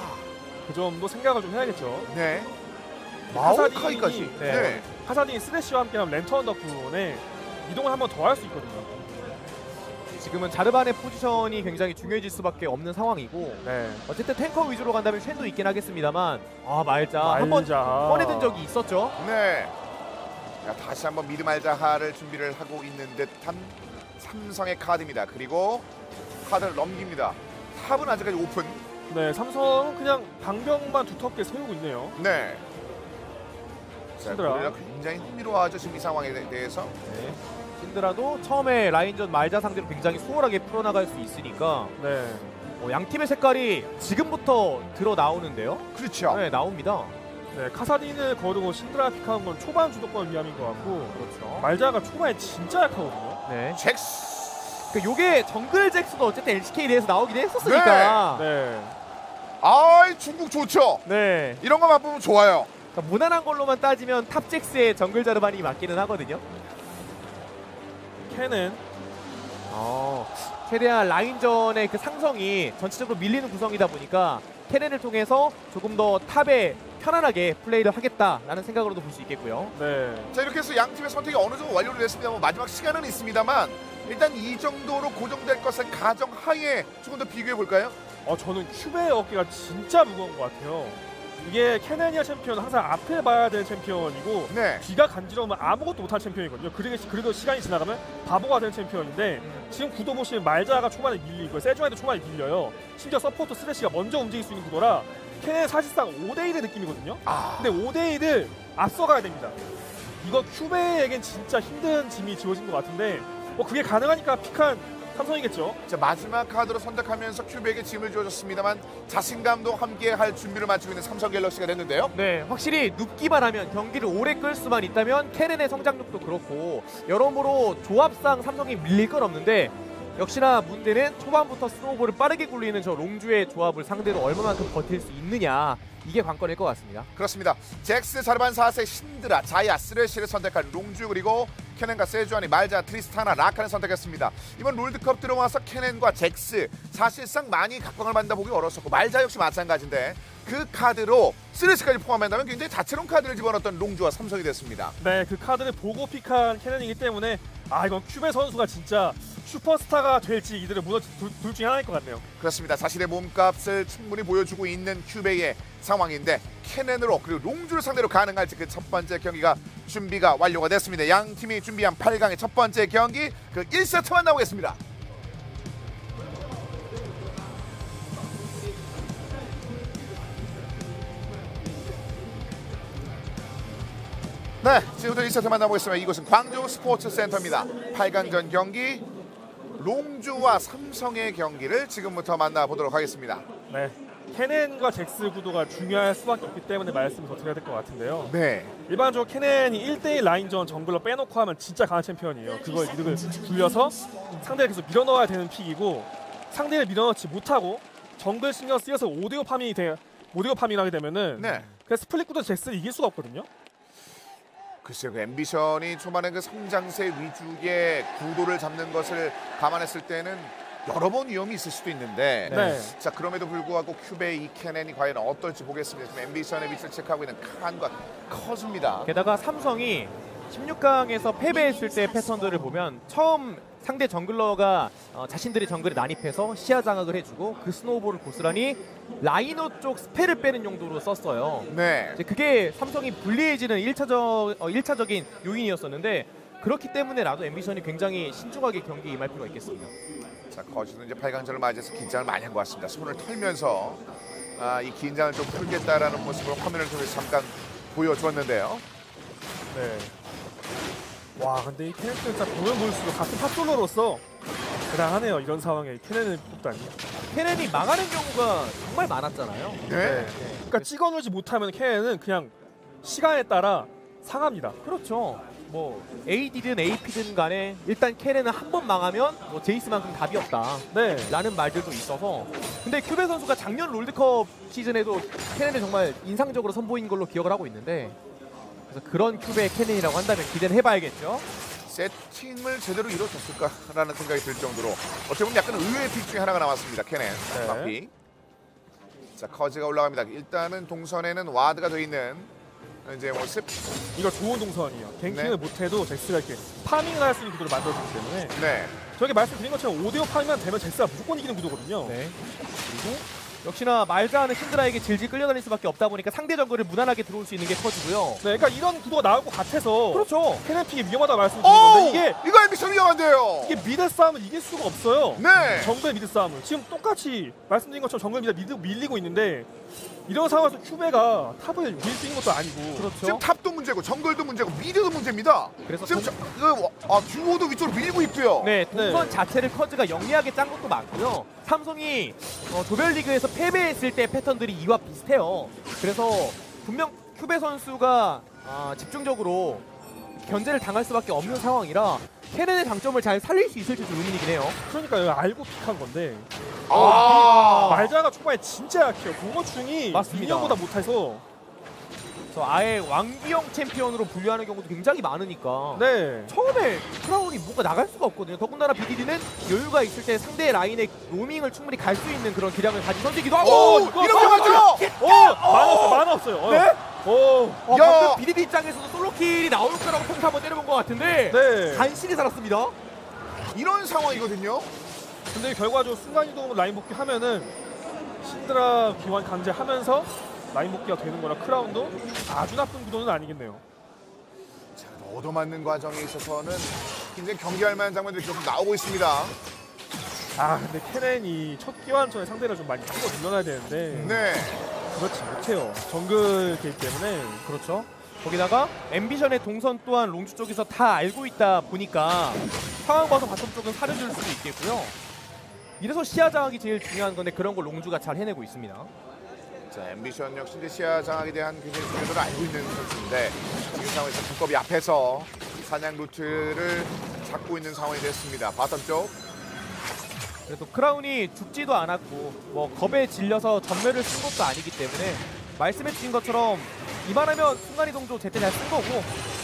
그 점도 생각을 좀 해야겠죠. 네. 마오카이까지. 네. 카사딘이 스레쉬와 함께하면 랜턴 덕분에 이동을 한 번 더 할 수 있거든요. 지금은 자르반의 포지션이 굉장히 중요해질 수밖에 없는 상황이고 네. 어쨌든 탱커 위주로 간다면 쉔도 있긴 하겠습니다만 말자 한번 꺼내든 적이 있었죠. 네. 자, 다시 한번 미드 말자하를 준비를 하고 있는 듯한 삼성의 카드입니다. 그리고 카드를 넘깁니다. 탑은 아직까지 오픈. 네, 삼성은 그냥 방벽만 두텁게 세우고 있네요. 네. 자, 신드라. 고릴라 굉장히 흥미로워하죠. 지금 이 상황에 대해서. 네. 신드라도 처음에 라인전 말자 상대로 굉장히 수월하게 풀어나갈 수 있으니까 네. 양 팀의 색깔이 지금부터 드러 나오는데요. 그렇죠. 네, 나옵니다. 네, 카사딘을 거르고 신드라 픽하는 건 초반 주도권 위함인 것 같고 그렇죠. 말자가 초반에 진짜 약하거든요. 네. 잭스. 요게 정글 잭스도 어쨌든 LCK 내에서 나오긴 했었으니까. 네. 아이, 중국 좋죠. 네. 이런 거 맛보면 좋아요. 그러니까 무난한 걸로만 따지면 탑 잭스의 정글 자르반이 맞기는 하거든요. 캔은 최대한 라인전의 그 상성이 전체적으로 밀리는 구성이다 보니까 캐넨을 통해서 조금 더 탑에 편안하게 플레이를 하겠다라는 생각으로도 볼 수 있겠고요. 네. 자, 이렇게 해서 양 팀의 선택이 어느 정도 완료를 했습니다. 마지막 시간은 있습니다만 일단 이 정도로 고정될 것을 가정하에 조금 더 비교해 볼까요? 저는 큐베의 어깨가 진짜 무거운 것 같아요. 이게 케네니아 챔피언은 항상 앞에 봐야 되는 챔피언이고 네. 뒤가 간지러우면 아무것도 못할 챔피언이거든요. 그리고 시간이 지나가면 바보가 되는 챔피언인데 지금 구도 보시면 말자가 초반에 밀리고 세주안도 초반에 밀려요. 심지어 서포트 스레시가 먼저 움직일 수 있는 구도라 케네는 사실상 5대1의 느낌이거든요. 근데 5대1을 앞서가야 됩니다. 이거 큐베에겐 진짜 힘든 짐이 지워진 것 같은데 그게 가능하니까 픽한 삼성이겠죠. 자, 마지막 카드로 선택하면서 큐백에 짐을 지어줬습니다만 자신감도 함께 할 준비를 마치고 있는 삼성 갤럭시가 됐는데요. 네, 확실히 눕기만 하면 경기를 오래 끌 수만 있다면 케넨의 성장력도 그렇고 여러모로 조합상 삼성이 밀릴 건 없는데 역시나 문제는 초반부터 스노우볼을 빠르게 굴리는 저 롱주의 조합을 상대로 얼마만큼 버틸 수 있느냐 이게 관건일 것 같습니다. 그렇습니다. 잭스, 자르반 4세, 신드라, 자야, 쓰레쉬를 선택한 롱주 그리고 케넨과 세주안이, 말자, 트리스타나, 라칸을 선택했습니다. 이번 롤드컵 들어와서 케넨과 잭스 사실상 많이 각광을 받는다 보기 어려웠었고 말자 역시 마찬가지인데 그 카드로 쓰레쉬까지 포함한다면 굉장히 다채로운 카드를 집어넣었던 롱주와 삼성이 됐습니다. 네, 그 카드를 보고 픽한 케넨이기 때문에 이건 큐베 선수가 진짜 슈퍼스타가 될지 이들을 무너질 둘 중에 하나일 것 같네요. 그렇습니다. 자신의 몸값을 충분히 보여주고 있는 큐베의 상황인데 케넨으로 그리고 롱주를 상대로 가능할지 그 첫 번째 경기가 준비가 완료가 됐습니다. 양 팀이 준비한 8강의 첫 번째 경기 그 1세트만 나오겠습니다. 네, 지금부터 1세트 만나보겠습니다. 이곳은 광주 스포츠센터입니다. 8강전 경기 롱주와 삼성의 경기를 지금부터 만나보도록 하겠습니다. 네, 케넨과 잭스 구도가 중요할 수밖에 없기 때문에 말씀을 더 드려야 될 것 같은데요. 네. 일반적으로 케넨이 1대1 라인전 정글러 빼놓고 하면 진짜 강한 챔피언이에요. 그걸 이득을 굴려서 상대를 계속 밀어넣어야 되는 픽이고 상대를 밀어넣지 못하고 정글 신경 쓰여서 오디오 파밍하게 되면은 그 스플릿 구도 잭스를 이길 수가 없거든요. 글쎄요, 그 앰비션이 초반에 그 성장세 위주의 구도를 잡는 것을 감안했을 때는 여러 번 위험이 있을 수도 있는데 자, 그럼에도 불구하고 큐베 이 케넨이 과연 어떨지 보겠습니다. 지금 앰비션의 위치를 체크하고 있는 칸과 커즈입니다. 게다가 삼성이 16강에서 패배했을 때 패턴들을 보면 처음 상대 정글러가 자신들의 정글에 난입해서 시야 장악을 해주고 그 스노우볼을 고스란히 라이너 쪽 스펠을 빼는 용도로 썼어요. 네. 이제 그게 삼성이 불리해지는 1차적인 요인이었었는데 그렇기 때문에라도 앰비션이 굉장히 신중하게 경기에 임할 필요가 있겠습니다. 자, 거즈는 이제 8강전을 맞이해서 긴장을 많이 한 것 같습니다. 손을 털면서 이 긴장을 좀 풀겠다라는 모습을 화면을 통해서 잠깐 보여주었는데요. 네. 와, 근데 이 케넨 진짜 보면 볼수록 같은 탑솔러로서 대단하네요. 이런 상황에 케넨을 뽑다니. 케넨이 망하는 경우가 정말 많았잖아요. 네. 그러니까 찍어놓지 못하면 케넨은 그냥 시간에 따라 상합니다. 그렇죠. 뭐 AD든 AP든 간에 일단 케넨은 한 번 망하면 뭐 제이스만큼 답이 없다 라는 말들도 있어서 근데 큐베 선수가 작년 롤드컵 시즌에도 케넨을 정말 인상적으로 선보인 걸로 기억을 하고 있는데 그래서 그런 큐베의 케넨이라고 한다면 기대를 해봐야겠죠. 세팅을 제대로 이뤄줬을까라는 생각이 들 정도로 어떻게 보면 약간 의외의 픽 중에 하나가 나왔습니다. 케넨 픽. 자, 커즈가 올라갑니다. 일단은 동선에는 와드가 돼 있는 이제 모습. 이거 좋은 동선이에요. 갱킹을 못해도 잭스가 이렇게 파밍을 할 수 있는 구도를 만들어주기 때문에 저기 말씀드린 것처럼 오디오 파밍만 되면 잭스가 무조건 이기는 구도거든요. 그리고 역시나 말자는 신드라에게 질질 끌려다닐 수밖에 없다 보니까 상대 정글을 무난하게 들어올 수 있는 게 커즈고요. 네, 그러니까 이런 구도가 나올 것 같아서 그렇죠. 케넨 픽이 위험하다고 말씀드린 건데 이거 앰비션 위험한데요. 이게 미드 싸움을 이길 수가 없어요. 네. 정글 미드 싸움을 지금 똑같이 말씀드린 것처럼 정글 미드 밀리고 있는데 이런 상황에서 큐베가 탑을 밀 수 있는 것도 아니고 그렇죠. 지금 탑도 문제고 정글도 문제고 미드도 문제입니다. 그래서 지금 듀오도 위쪽으로 밀고 있고요. 네, 동선 자체를 커즈가 영리하게 짠 것도 많고요. 삼성이 조별리그에서 패배했을 때 패턴들이 이와 비슷해요. 그래서 분명 큐베 선수가 집중적으로 견제를 당할 수밖에 없는 상황이라 케넨의 장점을 잘 살릴 수 있을지도 의문이긴 해요. 그러니까 이거 알고 픽한 건데 말자가 초반에 진짜 약해요. 공어충이 맞습니다. 미니언보다 못해서 아예 왕기형 챔피언으로 분류하는 경우도 굉장히 많으니까 네. 처음에 크라운이 뭔가 나갈 수가 없거든요. 더군다나 BDD는 여유가 있을 때 상대 라인의 로밍을 충분히 갈 수 있는 그런 기량을 가진 선수이기도 하고 이렇게 맞죠? 만화 없어요. 네? 방금 BDD 입장에서도 솔로킬이 나올 거라고 평소 한번 때려본 것 같은데 간신히 살았습니다. 이런 상황이거든요. 근데 결과적으로 순간이동 라인 복귀하면은 신드라 기환 강제하면서 라인 복귀가 되는 거라 크라운도 아주 나쁜 구도는 아니겠네요. 자, 얻어맞는 과정에 있어서는 굉장히 경기할 만한 장면들이 계속 나오고 있습니다. 근데 케넨이 첫 기환전에 상대를 좀 많이 찍어 눌러놔야 되는데 그렇지 못해요. 정글이기 때문에. 그렇죠. 거기다가 앰비션의 동선 또한 롱주 쪽에서 다 알고 있다 보니까 상황 봐서 바텀 쪽은 사려줄 수도 있겠고요. 이래서 시야 장악이 제일 중요한 건데 그런 걸 롱주가 잘 해내고 있습니다. 자, 앰비션 역시 이제 시야 장악에 대한 굉장히 중요도를 알고 있는 선수인데 지금 상황에서 두꺼비 앞에서 사냥 루트를 잡고 있는 상황이 됐습니다. 바텀 쪽. 그래도 크라운이 죽지도 않았고 뭐 겁에 질려서 전멸을 쓴 것도 아니기 때문에 말씀해 주신 것처럼 이만하면 순간이동도 제때 잘 쓴 거고.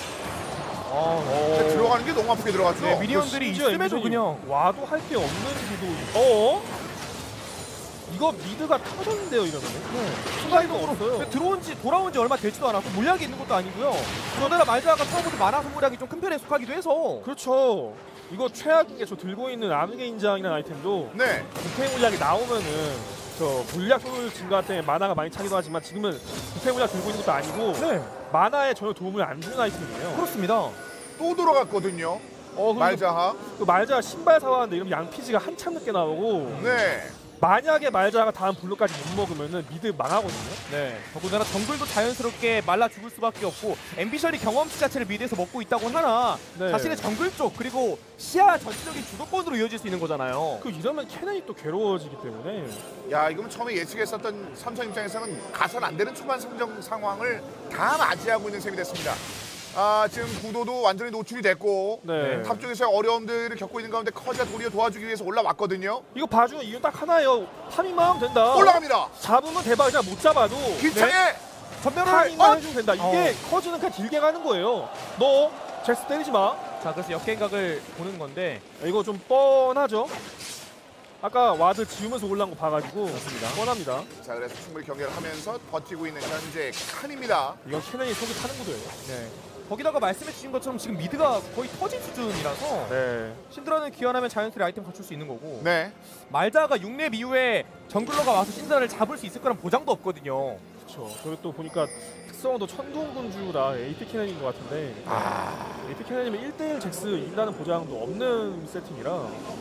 들어가는 게 너무 아프게 들어갔죠. 네, 미니언들이 있음에도 그냥 와도 할 게 없는 구도. 이거 미드가 터졌는데요, 이러면은. 순간이동으로 없어요. 들어온지 돌아온지 얼마 되지도 않았고 물약이 있는 것도 아니고요. 그러다가 말자가 처음부터 만화 소모량이 좀 큰 편에 속하기도 해서. 그렇죠. 이거 최악인 게 저 들고 있는 암흑의 인장이라는 아이템도 부패 물약이 나오면은 저 물약 효율 증가 때문에 만화가 많이 차기도 하지만 지금은 부패 물약 들고 있는 것도 아니고 만화에 전혀 도움을 안 주는 아이템이에요. 그렇습니다. 또 돌아갔거든요. 말자하. 그 말자하 신발 사왔는데 이러면 양피지가 한참 늦게 나오고. 만약에 말자가 다음 블루까지 못 먹으면은 미드 망하거든요. 네. 더군다나 정글도 자연스럽게 말라 죽을 수밖에 없고 앰비션이 경험치 자체를 미드에서 먹고 있다고 하나 자신의 정글 쪽 그리고 시야 전체적인 주도권으로 이어질 수 있는 거잖아요. 이러면 캐넨이 또 괴로워지기 때문에. 야, 이건 처음에 예측했었던 삼성 입장에서는 가선 안 되는 초반 승정 상황을 다 맞이하고 있는 셈이 됐습니다. 지금 구도도 완전히 노출이 됐고 탑 쪽에서 어려움들을 겪고 있는 가운데 커즈가 도리어 도와주기 위해서 올라왔거든요. 이거 봐주는 이유 딱 하나예요. 타밍만 하면 된다. 올라갑니다. 잡으면 대박이야. 못 잡아도 기창에 전멸을 타밍만 해주면 된다. 이게 커즈는 그냥 길게 가는 거예요. 너 잭스 때리지 마. 자, 그래서 역갱각을 보는 건데 이거 좀 뻔하죠. 아까 와드 지우면서 올라온 거 봐가지고 뻔합니다. 자, 그래서 충분히 경기를 하면서 버티고 있는 현재 칸입니다. 이건 캐넨이 속이 타는 구도예요. 거기다가 말씀해 주신 것처럼 지금 미드가 거의 터진 수준이라서 신드라는 기원하면 자연스레 아이템 갖출 수 있는 거고 말자가 6렙 이후에 정글러가 와서 신드라를 잡을 수 있을 거란 보장도 없거든요. 그렇죠. 그리고 또 보니까 특성도 천둥군주라 AP 캐넨인 것 같은데 AP 캐넨이면 1대1 잭스 이긴다는 보장도 없는 세팅이라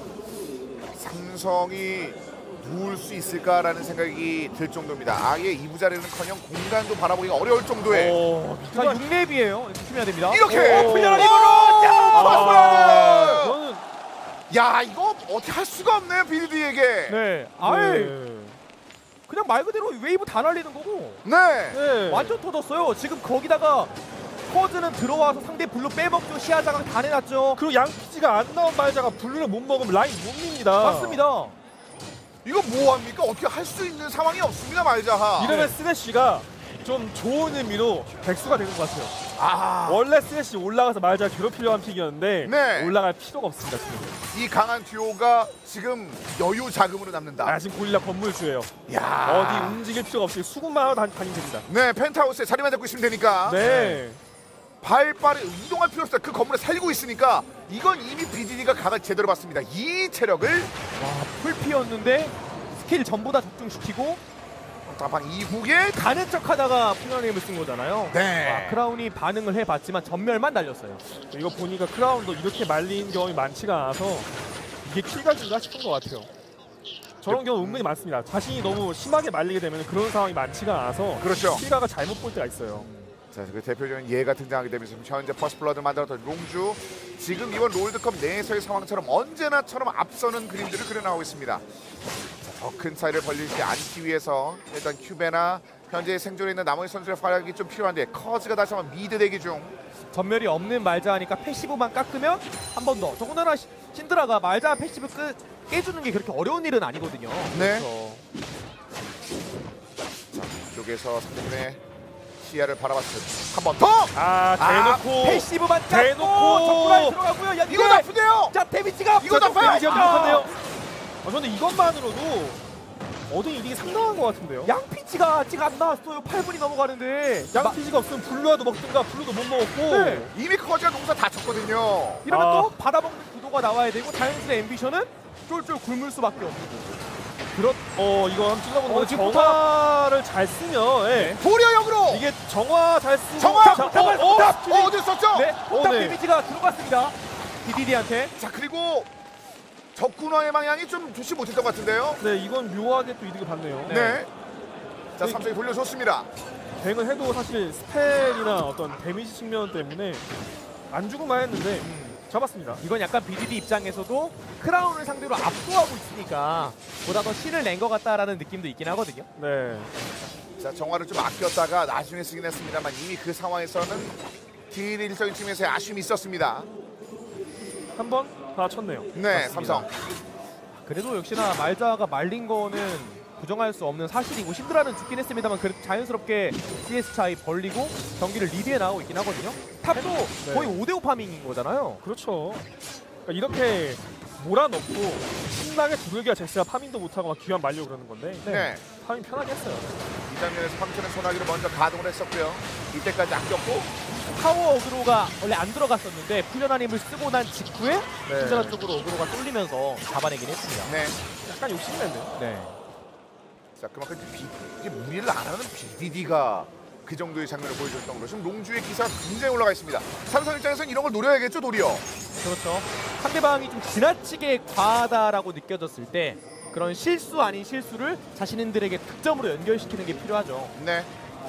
삼성이 누울 수 있을까라는 생각이 들 정도입니다. 아예 2부 자리는커녕 공간도 바라보기가 어려울 정도의 자, 6렙이에요. 조심해야 됩니다. 이렇게 풀려라 저는 야, 이거 어떻게 할 수가 없네요, 빌드에게. 그냥 말 그대로 웨이브 다 날리는 거고. 완전 터졌어요. 지금 거기다가 커즈는 들어와서 상대 블루 빼먹죠. 시야 장악 다 내놨죠. 그리고 양피지가 안 나온 말자가 블루를 못 먹으면 라인 못 밉니다. 맞습니다. 이거 뭐합니까? 어떻게 할 수 있는 상황이 없습니다, 말자하. 이러면 스래시가 좀 좋은 의미로 백수가 되는 것 같아요. 원래 스래시 올라가서 말자 괴롭히려고 한 픽이었는데 올라갈 필요가 없습니다. 지금. 이 강한 듀오가 지금 여유 자금으로 남는다. 지금 고릴라 건물주예요. 야. 어디 움직일 필요가 없이 수군만 하고 다니면 됩니다. 펜트하우스에 자리만 잡고 있으면 되니까. 발빠르 이동할 필요 없어요. 그 건물에 살고 있으니까 이건 이미 BDD가 각을 제대로 봤습니다. 이 체력을 풀피였는데 스킬 전부 다 적중시키고 다방 이후에 가는 척하다가 플라네임을 쓴 거잖아요. 크라운이 반응을 해봤지만 전멸만 날렸어요. 이거 보니까 크라운도 이렇게 말린 경험이 많지가 않아서 이게 킬각인가 싶은 것 같아요. 저런 경우 은근히 많습니다. 자신이 너무 심하게 말리게 되면 그런 상황이 많지가 않아서 킬각을 잘못 볼 때가 있어요. 자, 그 대표적인 예가 등장하게 되면서 현재 퍼스트블러드 만들었던 롱주 지금 이번 롤드컵 내에서의 상황처럼 언제나처럼 앞서는 그림들을 그려나오고 있습니다. 더 큰 차이를 벌리지 않기 위해서 일단 큐베나 현재 생존해 있는 나머지 선수의 활약이 좀 필요한데 커즈가 다시 한번 미드 대기 중. 전멸이 없는 말자하니까 패시브만 깎으면 한 번 더. 더군다나 신드라가 말자 패시브 깨주는 게 그렇게 어려운 일은 아니거든요. 자, 이쪽에서 상대편의 시야를 바라봤을 때 한 번 더! 대놓고 패시브만 대놓고 정글라인 들어가고요. 이거 나쁘네요! 자, 데미지가 이거 나빠요! 데미지가 부족한데요. 저는 이것만으로도 얻은 이득이 상당한 것 같은데요. 양피치가 아직 안 나왔어요. 8분이 넘어가는데 양피치가 없으면 블루와도 먹든가 블루도 못 먹었고 이미 커즈가 농사 다 쳤거든요. 이러면 또 받아먹는 구도가 나와야 되고 자연스레 앰비션은 쫄쫄 굶을 수밖에 없는 거고. 이거 한번 찔러보는 건데 정화를 잘 쓰면 도리어 역으로 이게 정화 잘 쓰고 어디 썼죠? 포탑 데미지가 들어갔습니다. BDD한테. 자, 그리고 적군화의 방향이 좀 좋지 못했던 것 같은데요. 이건 묘하게 또 이득을 받네요. 자, 삼성이 돌려줬습니다. 뱅을 해도 사실 스펠이나 어떤 데미지 측면 때문에 안 죽을만 했는데 잡았습니다. 이건 약간 BDD 입장에서도 크라운을 상대로 압도하고 있으니까 보다 더 신을 낸 것 같다라는 느낌도 있긴 하거든요. 네. 자, 정화를 좀 아꼈다가 나중에 쓰긴 했습니다만 이미 그 상황에서는 딜 일적인 측면에서의 아쉬움이 있었습니다. 한번 받아쳤네요. 네, 맞습니다. 삼성. 그래도 역시나 말자가 말린 거는 부정할 수 없는 사실이고 신드라는 죽긴 했습니다만 그래도 자연스럽게 CS 차이 벌리고 경기를 리드해 나가고 있긴 하거든요. 탑도 네. 거의 5대5 파밍인 거잖아요. 그렇죠. 그러니까 이렇게 몰아넣고 신나게 두들기가 제스가 파밍도 못하고 막 귀환 말려 그러는 건데 네. 파밍 편하게 했어요. 이 장면에서 황천의 소나기를 먼저 가동을 했었고요. 이때까지 아꼈고 타워 어그로가 원래 안 들어갔었는데 풀려난 힘을 쓰고 난 직후에 네. 신드라 쪽으로 어그로가 쏠리면서 잡아내긴 했습니다. 네. 약간 욕심냈네요. 네. 자, 그만큼 이제 무리를 안 하는 BDD가 그 정도의 장면을 보여줬던 거로 지금 롱주의 기사가 굉장히 올라가 있습니다. 삼성 입장에서는 이런 걸 노려야겠죠, 도리어. 그렇죠. 상대방이 좀 지나치게 과하다라고 느껴졌을 때 그런 실수 아닌 실수를 자신들에게 득점으로 연결시키는 게 필요하죠. 네.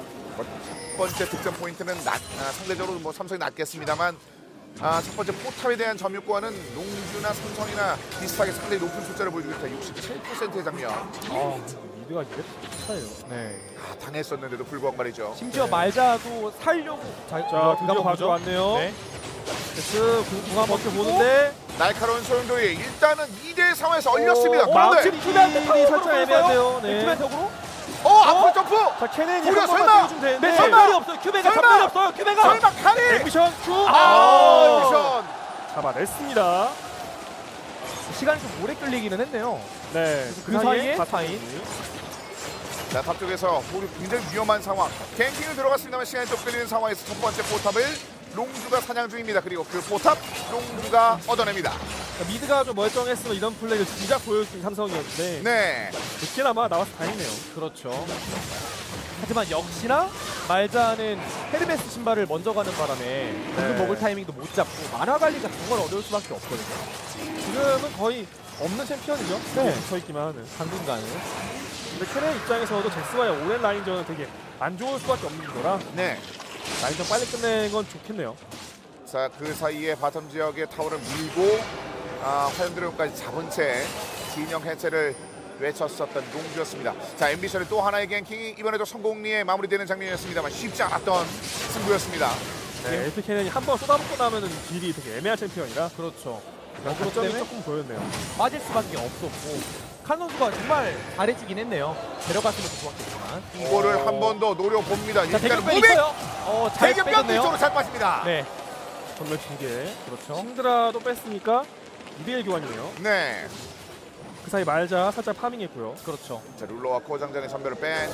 첫 번째 득점 포인트는 상대적으로 뭐 삼성이 낮겠습니다만 첫 번째 포탑에 대한 점유권은 농주나 삼성이나 비슷하게 상당히 높은 숫자를 보여주고 있다. 67%의 장면. 미드가 이게 차예요. 네. 당했었는데도 불구하고 말이죠. 심지어 네. 말자도 살려고 자, 드디어 가져왔네요. 네. 데스 공항 먹혀 보는데 날카로운 소용돌이 일단은 2대 상황에서 얼렸습니다. 그런데 지금 킬이 살짝 애매한데요. 네. 큐벤적으로 앞으로 점프! 자, 케넨이 도리어 한 설마! 번만 띄워주면 되는데 전멸이 없어요. 큐벤가 설마! 전멸이 없어요. 큐벤가 설마 카리! 앰비션 큐! 미션! 잡아냈습니다. 시간이 좀 오래 끌리기는 했네요. 네. 그 사이에 타인. 자, 탑 쪽에서 굉장히 위험한 상황. 갱킹을 들어갔습니다만 시간이 좀 끌리는 상황에서 첫 번째 포탑을 롱주가 사냥 중입니다. 그리고 그 포탑 롱주가 얻어냅니다. 그러니까 미드가 좀 멀쩡했으면 이런 플레이를 진작 보여줄 수 있는 삼성이었는데 네. 늦게나마 나와서 다행이네요. 그렇죠. 하지만 역시나 말자는 헤르메스 신발을 먼저 가는 바람에 공을 먹을 타이밍도 못 잡고 만화 관리가 정말 어려울 수밖에 없거든요. 지금은 거의 없는 챔피언이죠. 네. 붙어있기만 하는. 당분간은. 근데 케넨 입장에서도 제스와의 오랜 라인전은 되게 안 좋을 수밖에 없는 거라 네. 라인전 빨리 끝내는 건 좋겠네요. 자, 그 사이에 바텀 지역의 타워를 밀고 화염드래곤까지 잡은 채 진영 해체를 외쳤었던 롱주였습니다. 자, 앰비션의 또 하나의 갱킹이 이번에도 성공리에 마무리되는 장면이었습니다만 쉽지 않았던 승부였습니다. 네, 엘피 케넨이 한 번 쏟아붓고 나면은 딜이 되게 애매한 챔피언이라 그렇죠. 그런 점이 조금 보였네요. 빠질 수밖에 없었고 칸 선수가 정말 잘해주긴 했네요. 데려갔으면 좋았겠지만 이거를 한 번 더 노려봅니다. 자, 일단 대격변 무빙! 있어요. 잘 대격변 뺐네요. 뒤쪽으로 잘 빠집니다. 네, 전멸 2개. 그렇죠. 신드라도 뺐으니까 2대1 교환이네요. 네. 그 사이 말자 살짝 파밍했고요. 그렇죠. 자, 룰러와 코어장전의 전멸을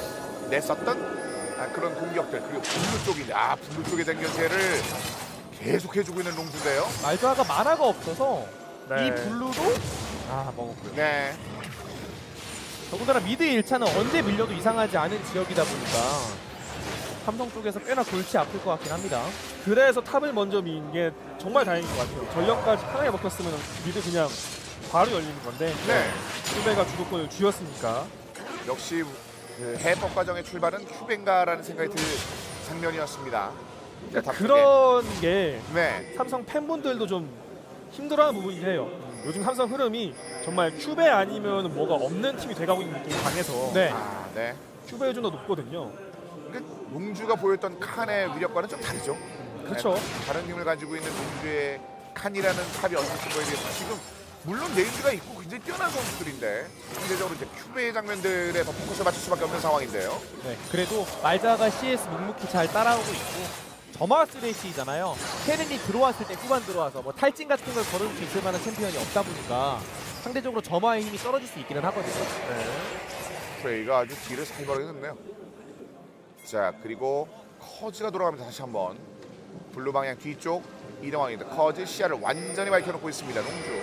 빼냈었던 그런 공격들. 그리고 블루 쪽인데 블루 쪽에 된 견제를 계속 해주고 있는 롱주인데요. 말자가 만화가 없어서 네. 이 블루도 먹었고요. 네. 더군다나 미드 1차는 언제 밀려도 이상하지 않은 지역이다 보니까 삼성 쪽에서 꽤나 골치 아플 것 같긴 합니다. 그래서 탑을 먼저 민 게 정말 다행인 것 같아요. 전력까지 편하게 먹혔으면 미드 그냥 바로 열리는 건데 네. 큐베가 주도권을 쥐었으니까 역시 그 해법 과정의 출발은 큐벤가라는 생각이 들 장면이었습니다. 그러니까 그런 게 네. 삼성 팬분들도 좀 힘들어하는 부분이긴 해요. 요즘 삼성 흐름이 정말 큐베 아니면 뭐가 없는 팀이 돼가고 있는 느낌이 강해서 네. 네. 큐베 좀 더 높거든요. 롱주가 보였던 칸의 위력과는 좀 다르죠. 그렇죠. 네, 다른 힘을 가지고 있는 롱주의 칸이라는 탑이 어떤 거에 대해서 지금 물론 레인지가 있고 굉장히 뛰어난 선수들인데 상대적으로 이제 큐베의 장면들에 더 포커스를 맞출 수밖에 없는 상황인데요. 네. 그래도 말자가 CS 묵묵히 잘 따라오고 있고 점화 쓰레쉬잖아요. 케넨이 들어왔을 때 후반 들어와서 뭐 탈진 같은 걸 걸어줄 수 있을 만한 챔피언이 없다 보니까 상대적으로 점화의 힘이 떨어질 수 있기는 하거든요. 네. 프레이가 아주 뒤를 살벌하게 넣네요. 자, 그리고 커즈가 돌아가면서 다시 한번 블루 방향 뒤쪽 이동항인데 커즈 시야를 완전히 밝혀놓고 있습니다. 롱주.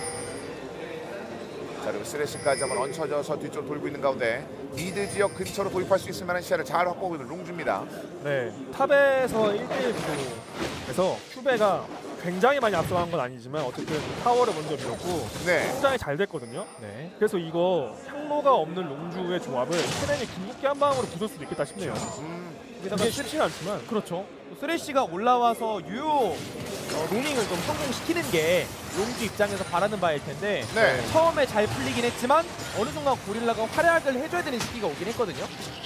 자, 그리고 쓰레쉬까지 한번 얹혀져서 뒤쪽으로 돌고 있는 가운데 미드 지역 근처로 도입할 수 있을 만한 시야를 잘 확보하고 있는 롱주입니다. 네, 탑에서 1대1 구도에서 큐베가 굉장히 많이 앞서간 건 아니지만 어쨌든 타워를 먼저 밀었고 네. 성장이 잘 됐거든요. 네. 그래서 이거 향로가 없는 롱주의 조합을 케넨이 궁극기 한 방으로 부술 수도 있겠다 싶네요. 게다가 이게 쉽지는 않지만 그렇죠. 쓰레쉬가 올라와서 유효 로밍을 좀 성공시키는 게 롱주 입장에서 바라는 바일 텐데 네. 처음에 잘 풀리긴 했지만 어느 순간 고릴라가 활약을 해줘야 되는 시기가 오긴 했거든요.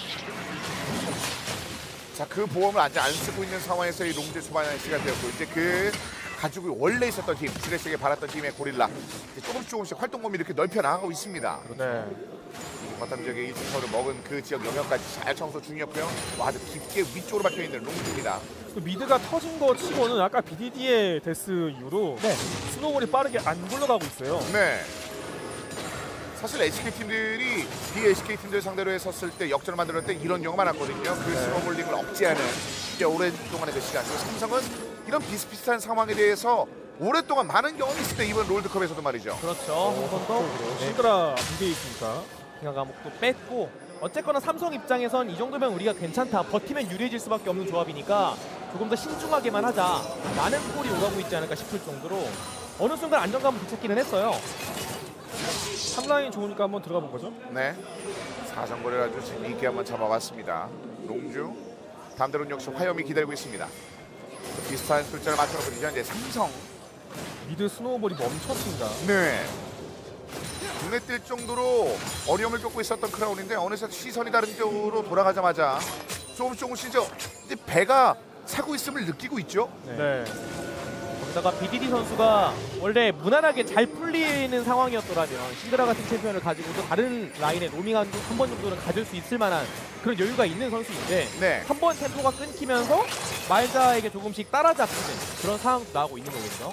자, 그 보험을 아직 안 쓰고 있는 상황에서 이 롱주 초반에 시간 되었고 이제 그 가지고 원래 있었던 팀, 지레시에게 바랐던 팀의 고릴라 이제 조금씩 활동 범위 이렇게 넓혀 나가고 있습니다. 네. 바텀 지역의 1승서를 먹은 그 지역 영역까지 잘 청소 중이었고요. 아주 깊게 위쪽으로 박혀 있는 롱주입니다. 미드가 터진 거 치고는 아까 BDD의 데스 이후로 스노볼이 빠르게 안 굴러가고 있어요. 네. 사실 SK 팀들이 BSK 팀들 상대로 했었을 때 역전을 만들었을 때 이런 경우가 많았거든요. 그 스노볼링을 억제하는 꽤 오랜동안의 그 시간. 그리고 삼성은 이런 비슷비슷한 상황에 대해서 오랫동안 많은 경험이 있을 때 이번 롤드컵에서도 말이죠. 그렇죠. 한 번 더 신드라 무대에 있으니까 그냥 감옥도 뺐고 어쨌거나 삼성 입장에선 이 정도면 우리가 괜찮다. 버티면 유리해질 수밖에 없는 조합이니까 조금 더 신중하게만 하자. 라는 꼴이 오가고 있지 않을까 싶을 정도로 어느 순간 안정감을 되찾기는 했어요. 3라인 좋으니까 한번 들어가 본 거죠? 네. 4정거리를 아주 재미있게 한번 잡아봤습니다. 롱주. 다음 드론 역시 화염이 기다리고 있습니다. 비슷한 숫자를 맞춰놓고 이제 삼성. 미드 스노우볼이 멈췄습니다. 네. 눈에 띌 정도로 어려움을 겪고 있었던 크라운인데 어느새 시선이 다른 쪽으로 돌아가자마자 조금씩 이제 배가 차고 있음을 느끼고 있죠. 네. 거기다가 BDD 선수가 원래 무난하게 잘 풀리는 상황이었더라면 신드라 같은 챔피언을 가지고도 다른 라인에 로밍 한 번 정도는 가질 수 있을 만한 그런 여유가 있는 선수인데 네. 한 번 템포가 끊기면서 말자에게 조금씩 따라잡히는 그런 상황도 나오고 있는 거거든요.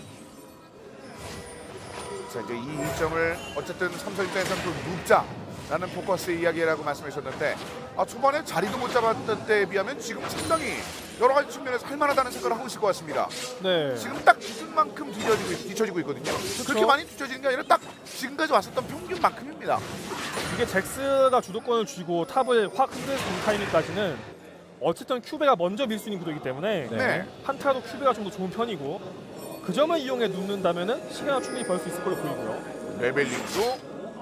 자, 이제 이 1점을 어쨌든 삼성 입장에서는 좀 눕자라는 포커스 이야기라고 말씀하셨는데 초반에 자리도 못 잡았던 때에 비하면 지금 상당히 여러 가지 측면에서 할 만하다는 생각을 하고 있을 것 같습니다. 네. 지금 딱 기준만큼 뒤처지고 있거든요. 그렇게 많이 뒤처지는 게 아니라 딱 지금까지 왔었던 평균만큼입니다. 이게 잭스가 주도권을 쥐고 탑을 확 흔들 수 있는 타이밍까지는 어쨌든 큐베가 먼저 밀 수 있는 구도이기 때문에 네. 한타도 큐베가 좀 더 좋은 편이고 그 점을 이용해 눕는다면은 시간을 충분히 벌 수 있을 걸로 보이고요. 레벨링도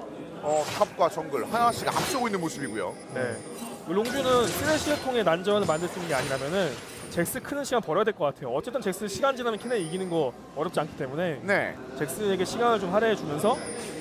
탑과 정글 하나씩 앞서고 있는 모습이고요. 네. 롱주는 쓰레쉬를 통해 난전을 만들 수 있는 게 아니라면은 잭스 크는 시간 벌어야 될 것 같아요. 어쨌든 잭스 시간 지나면 캐넨 이기는 거 어렵지 않기 때문에 네. 잭스에게 시간을 좀 할애해 주면서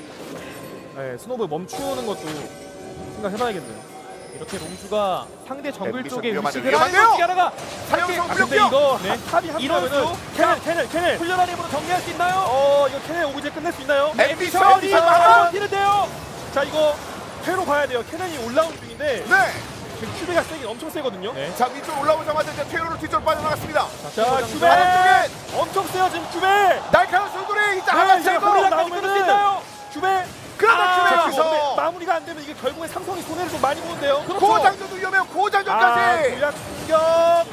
스노우볼 멈추는 것도 생각해봐야겠네요. 이렇게 롱주가 상대 정글 쪽에 위험한데요? 의식을 하는 것 중에 하나가 근데 이거 탑이 이런 합류하면은 캐넨 훈련한 힘으로 정리할 수 있나요? 이거 캐넨 오브제 끝낼 수 있나요? 앰비션이 튀는데요. 자 이거 회로 봐야 돼요. 캐넨이 올라오는 중인데 네. 지금 큐베가 세긴 엄청 세거든요. 네. 자, 위쪽 올라오자마자 이제 퇴로로 뒤쪽으로 빠져나갔습니다. 자 큐베 바닥쪽에 엄청 세요 지금 큐베. 날카로운 손돌이 일단 하나 이제 세고 고릴라까지 끊을 수 있나요? 큐베. 그러다 큐베 근데 여기서 마무리가 안 되면 이게 결국에 삼성이 손해를 좀 많이 보는데요. 고장전도 위험해요. 고장전까지. 공략 공격.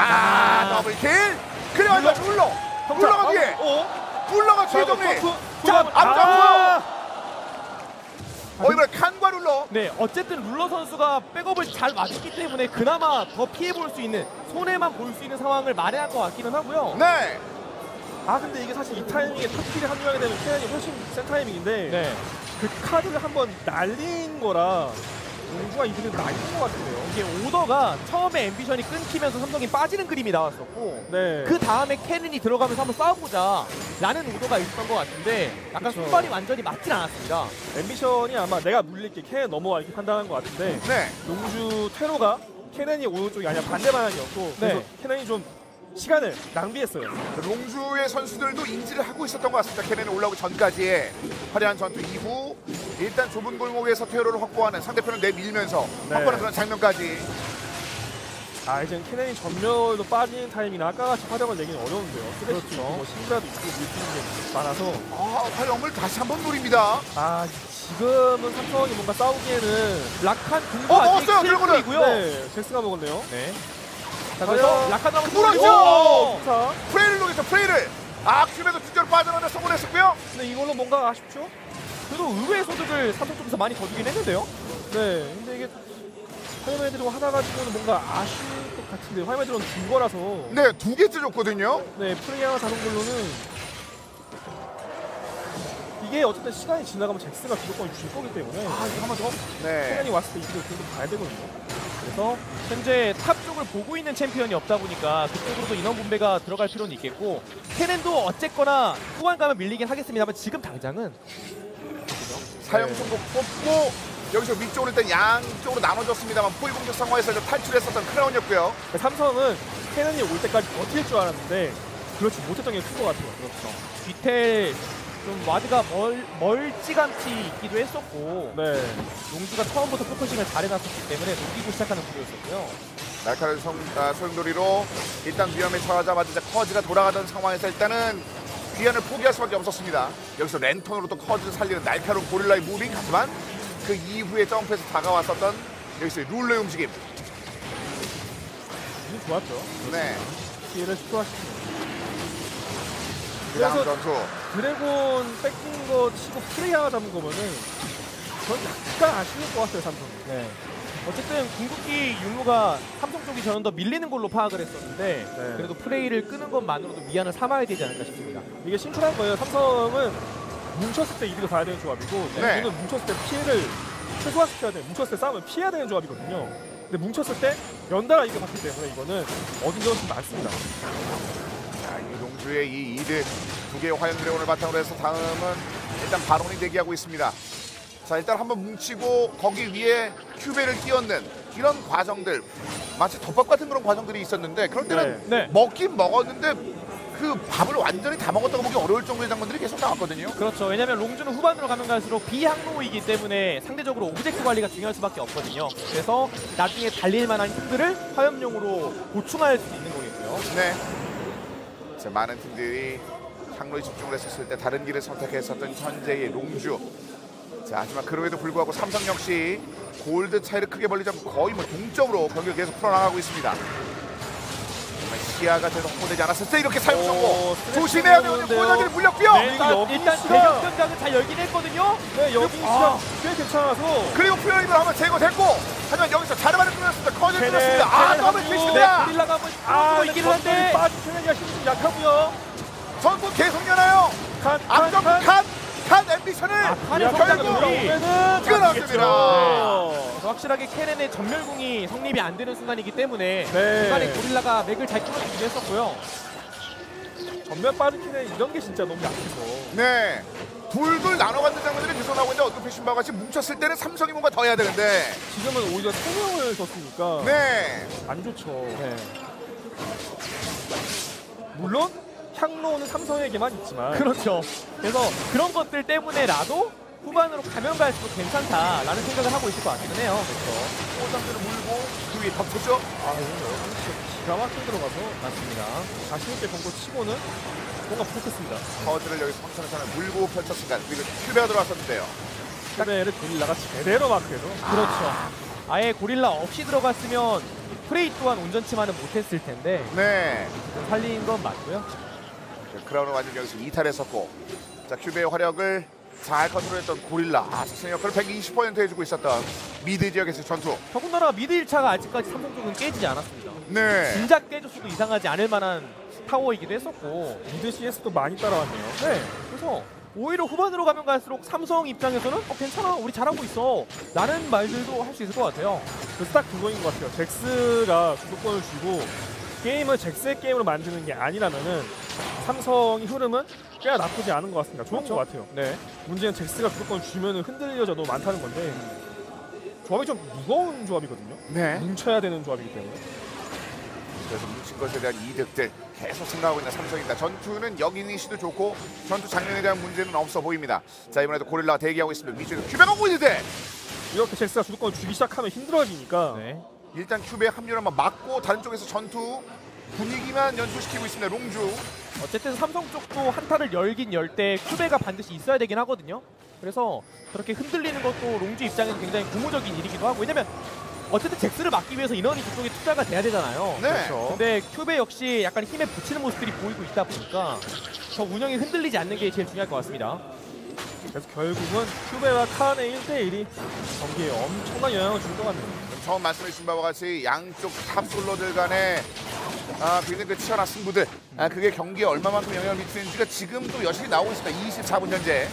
더블킬. 그래가지고 물러가 뒤에. 물러가 뒤에 정리. 자, 앞장서. 이번에 칸과 룰러. 네, 어쨌든 룰러 선수가 백업을 잘 맞았기 때문에 그나마 더 피해 볼 수 있는 손해만 볼 수 있는 상황을 마련한 것 같기는 하고요. 네. 근데 이게 사실 이 타이밍에 탑킬이 합류하게 되면 캐넨이 훨씬 센 타이밍인데 네. 그 카드를 한번 날린 거라 롱주가 이기는 날린 것 같은데요. 이게 오더가 처음에 앰비션이 끊기면서 삼성이 빠지는 그림이 나왔었고 네. 그 다음에 캐넨이 들어가면서 한번 싸워보자 라는 오더가 있었던 것 같은데 약간 그쵸. 손발이 완전히 맞진 않았습니다. 앰비션이 아마 내가 물릴게 캐넨 넘어와 이렇게 판단한 것 같은데 네. 롱주 테러가 캐넨이 오는 쪽이 아니라 반대 방향이었고 그래서 네. 캐넨이 좀 시간을 낭비했어요. 롱주의 선수들도 인지를 하고 있었던 것 같습니다. 캐넨이 올라오기 전까지의 화려한 전투 이후 일단 좁은 골목에서 테러를 확보하는 상대편을 내밀면서 확보하는 그런 장면까지. 이제 캐넨이 전멸도 빠지는 타이밍이나 아까같이 화력을 내기는 어려운데요. 그렇죠. 뭐 신드라도 있고 밀수 있는 게 많아서 화염을 다시 한번 노립니다. 지금은 삼성이 뭔가 싸우기에는 락한 궁도 먹었어요. 드래곤을. 이고요. 네, 잭스가 먹었네요. 네. 자, 그래서 락한 나무 물었죠. 좋다. 프레이를 노렸죠. 프레이를. 큐에서 뒷자로 빠져나오는 성공했었고요. 근데 이걸로 뭔가 아쉽죠? 그래도 의외의 소득을 삼성 쪽에서 많이 거두긴 했는데요. 네, 근데 이게 화염헤드로 하나 가지고는 뭔가 아쉬울 것 같은데 화염헤드로는 긴 거라서 네, 2개째 줬거든요. 네, 프레이와 자동글로는 이게 어쨌든 시간이 지나가면 잭스가 주도권을 줄 거기 때문에 이거 한번 더. 네. 시간이 왔을 때 이기를 계속 봐야 되거든요. 그래서 현재 탑 쪽으로 쪽을 보고 있는 챔피언이 없다 보니까 그쪽으로도 인원 분배가 들어갈 필요는 있겠고 케넨도 어쨌거나 후반 가면 밀리긴 하겠습니다만 지금 당장은 사형 선고 뽑고 여기서 위쪽으로 일단 양쪽으로 나눠졌습니다만 포위 공격 상황에서 탈출했었던 크라운이었고요. 삼성은 캐논이 올 때까지 버틸 줄 알았는데 그렇지 못했던 게 큰 것 같아요. 그렇죠. 디텔 좀 와드가 멀찌감치 있기도 했었고 용주가 처음부터 포커싱을 잘 해놨었기 때문에 녹이고 시작하는 구도였었고요. 날카로운 소용돌이로 일단 위험에 처하자마자 커즈가 돌아가던 상황에서 일단은 귀환을 포기할 수밖에 없었습니다. 여기서 랜턴으로 또 커즈를 살리는 날카로운 고릴라의 무빙. 하지만 그 이후에 점프해서 다가왔었던 여기서의 룰러의 움직임. 좋았죠. 네. 기회를 축소하시죠. 그다음 전투. 드래곤 뺏긴 거 치고 프레이아 잡은 거면은 전 약간 아쉬울 것 같아요, 삼성이. 네. 어쨌든 궁극기 유무가 삼성 쪽이 저는 더 밀리는 걸로 파악을 했었는데 그래도 프레이를 끄는 것만으로도 미안을 삼아야 되지 않을까 싶습니다. 이게 심플한 거예요. 삼성은 뭉쳤을 때 이득을 봐야 되는 조합이고 저는 뭉쳤을 때 피해를 최소화시켜야 돼요. 뭉쳤을 때 싸움을 피해야 되는 조합이거든요. 근데 뭉쳤을 때 연달아 이득을 봤기 때문에 이거는 얻은 점은 좀 많습니다. 자, 이 용주의 이 이득 두 개의 화염 드래곤을 바탕으로 해서 다음은 일단 바론이 대기하고 있습니다. 자, 일단 한번 뭉치고 거기 위에 큐베를 끼얹는 이런 과정들, 마치 덮밥 같은 그런 과정들이 있었는데 그런 때는 먹긴 먹었는데 그 밥을 완전히 다 먹었다고 보기 어려울 정도의 장면들이 계속 나왔거든요. 그렇죠. 왜냐하면 롱주는 후반으로 가면 갈수록 비항로이기 때문에 상대적으로 오브젝트 관리가 중요할 수밖에 없거든요. 그래서 나중에 달릴 만한 힘들을 화염용으로 보충할 수 있는 거겠고요. 네. 자, 많은 팀들이 항로에 집중을 했었을 때 다른 길을 선택했었던 현재의 롱주. 자, 하지만 그럼에도 불구하고 삼성 역시 골드 차이를 크게 벌리지 않고 거의 뭐 동점으로 경기를 계속 풀어나가고 있습니다. 정말 시야가 제대로 확보되지 않았을 때 이렇게 사용 성공. 조심해야 되거든요. 골다지를 물렸고요. 일단 대격 견각은 잘 열긴 했거든요. 네, 여기 시간 꽤 괜찮아서. 그리고 프리오입을 한번 제거됐고 하지만 여기서 자르바를 끊었습니다. 커즈 끊었습니다. 아, 더블 킥입니다. 고릴라가 한번 이기는 한데 빠진 캐넨이가 힘이 좀 약하고요. 전부 계속 연하요. 앞전 칸 앰비션을 결국 끊어줍니다. 확실하게 케넨의 전멸궁이 성립이 안 되는 순간이기 때문에 중간에 고릴라가 맥을 잘 끊어주기도 했었고요. 전멸 빠진 캐넨 이런 게 진짜 너무 약해서. 네. 둘둘 나눠가는 장면들이 계속 나오고 있는데 어떤 패션과 같이 뭉쳤을 때는 삼성이 뭔가 더 해야 되는데 지금은 오히려 성형을 줬으니까 안 좋죠. 물론 향로는 삼성에게만 있지만 그렇죠. 그래서 그런 것들 때문에라도 후반으로 가면 갈수록 괜찮다라는 생각을 하고 있을 것 같기는 해요. 그렇죠. 호장들을 물고 그 위에 덮쳤죠? 기가 막히게 들어가서 맞습니다. 자신있게 경고 치고는 뭔가 부족했습니다. 커즈를 여기서 황천에서는 물고 펼쳤습니다. 그리고 큐베가 들어왔었는데요. 큐베를 고릴라가 제대로 마크해서 그렇죠. 아예 고릴라 없이 들어갔으면 프레이 또한 온전치만은 못했을 텐데 살린 건 맞고요. 크라운은 완전 여기서 이탈했었고 자, 큐베의 화력을 잘 컨트롤했던 고릴라 자신의 역할을 120% 해주고 있었던 미드 지역에서 전투. 더군다나 미드 1차가 아직까지 삼성 쪽은 깨지지 않았습니다. 진작 깨졌어도 이상하지 않을 만한 타워이기도 했었고 미드 CS도 많이 따라왔네요. 그래서 오히려 후반으로 가면 갈수록 삼성 입장에서는 괜찮아 우리 잘하고 있어 라는 말들도 할 수 있을 것 같아요. 그래서 딱 그거인 것 같아요. 잭스가 주도권을 주고 게임을 잭스의 게임으로 만드는 게 아니라면은 삼성의 흐름은 꽤 나쁘지 않은 것 같습니다. 좋은 것 같아요. 문제는 잭스가 주도권을 주면은 흔들려져도 많다는 건데 조합이 좀 무거운 조합이거든요. 뭉쳐야 되는 조합이기 때문에. 그래서 뭉친 것에 대한 이득들 계속 생각하고 있는 삼성입니다. 전투는 여기니시도 좋고 전투 장면에 대한 문제는 없어 보입니다. 자, 이번에도 고릴라가 대기하고 있습니다. 위쪽에서 큐베가 오고 있는데 이렇게 잭스가 주도권을 주기 시작하면 힘들어지니까 일단 큐베 합류를 한번 막고 다른 쪽에서 전투 분위기만 연출시키고 있습니다. 롱주. 어쨌든 삼성 쪽도 한타를 열긴 열 때 큐베가 반드시 있어야 되긴 하거든요. 그래서 그렇게 흔들리는 것도 롱주 입장에서 굉장히 고무적인 일이기도 하고 왜냐면 어쨌든 잭스를 막기 위해서 인원이 그쪽에 투자가 돼야 되잖아요. 그렇죠. 근데 큐베 역시 약간 힘에 붙이는 모습들이 보이고 있다 보니까 저 운영이 흔들리지 않는 게 제일 중요할 것 같습니다. 그래서 결국은 큐베와 칸의 1대1이 경기에 엄청난 영향을 줄 것 같네요. 처음 말씀해 주신 바와 같이 양쪽 탑솔러들 간의 굉장히 그 치열한 승부들 그게 경기에 얼마만큼 영향을 미치는지가 지금도 여실히 나오고 있습니다. 24분 현재.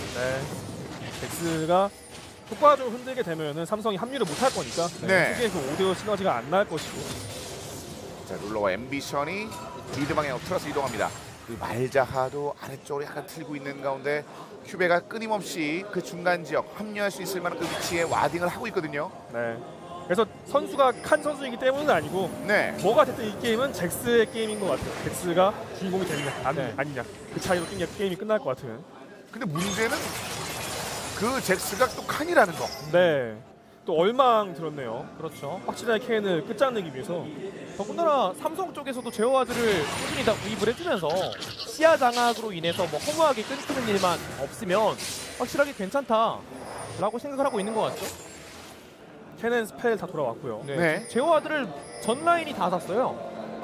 잭스가 효과적으로 흔들게 되면은 삼성이 합류를 못할 거니까 크게 그 5대5 시너지가 안 날 것이고 자, 룰러와 앰비션이 미드 방향으로 틀어서 이동합니다. 그 말자하도 아래쪽으로 약간 틀고 있는 가운데 큐베가 끊임없이 그 중간 지역 합류할 수 있을 만한 그 위치에 와딩을 하고 있거든요. 네. 그래서 선수가 칸 선수이기 때문은 아니고 네. 뭐가 됐든 이 게임은 잭스의 게임인 것 같아요. 잭스가 주인공이 되느냐 아니냐 그 차이로 게임이 끝날 것 같은. 근데 문제는 그 잭스가 또 칸이라는 거. 네. 또 얼망 들었네요. 그렇죠. 확실하게 캔을 끝장내기 위해서. 더군다나 삼성 쪽에서도 제어와드를 꾸준히 다 구입을 해주면서 시야 장악으로 인해서 뭐 허무하게 끊기는 일만 없으면 확실하게 괜찮다라고 생각을 하고 있는 것 같죠. 캔은 스펠 다 돌아왔고요. 네. 네. 제어와드를 전 라인이 다 샀어요.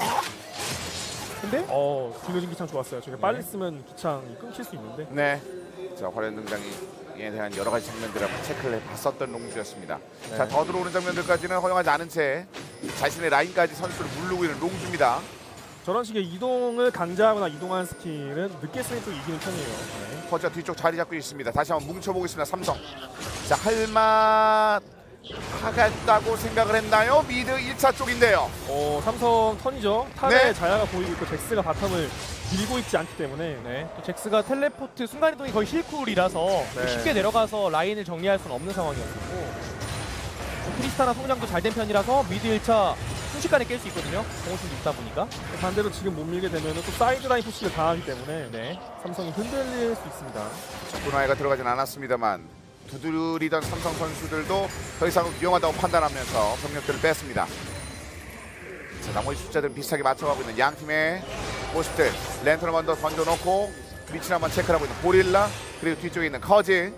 근데 뒤늦은 기창 좋았어요. 저게 빨리 쓰면 기창이 끊길 수 있는데. 네. 자, 화려한 등장에 대한 여러 가지 장면들을 체크를 해봤었던 롱주였습니다. 네. 자, 더 들어오는 장면들까지는 허용하지 않은 채 자신의 라인까지 선수를 물르고 있는 롱주입니다. 저런 식의 이동을 강제하거나 이동한 스킬은 늦게 쓰는 쪽 이기는 편이에요. 네. 퍼즈가 뒤쪽 자리 잡고 있습니다. 다시 한번 뭉쳐보겠습니다. 삼성. 자, 할맛 하겠다고 생각을 했나요? 미드 1차 쪽인데요. 삼성 턴이죠. 탑에 네. 자야가 보이고 있고 잭스가 바텀을 밀고 있지 않기 때문에. 네. 또 잭스가 텔레포트 순간이동이 거의 힐쿨이라서 네. 쉽게 내려가서 라인을 정리할 수는 없는 상황이었고 크리스타나 성장도 잘 된 편이라서 미드 1차 순식간에 깰 수 있거든요. 공호신도 있다 보니까. 반대로 지금 못 밀게 되면 또 사이드라인 푸시를 당하기 때문에 네. 삼성이 흔들릴 수 있습니다. 분화해가 들어가진 않았습니다만 두드리던 삼성 선수들도 더 이상 위험하다고 판단하면서 병력들을 뺐습니다. 자, 나머지 숫자들은 비슷하게 맞춰가고 있는 양 팀의 모습들. 랜턴을 먼저 던져놓고 위치를 한번 체크를 하고 있는 고릴라, 그리고 뒤쪽에 있는 커즈.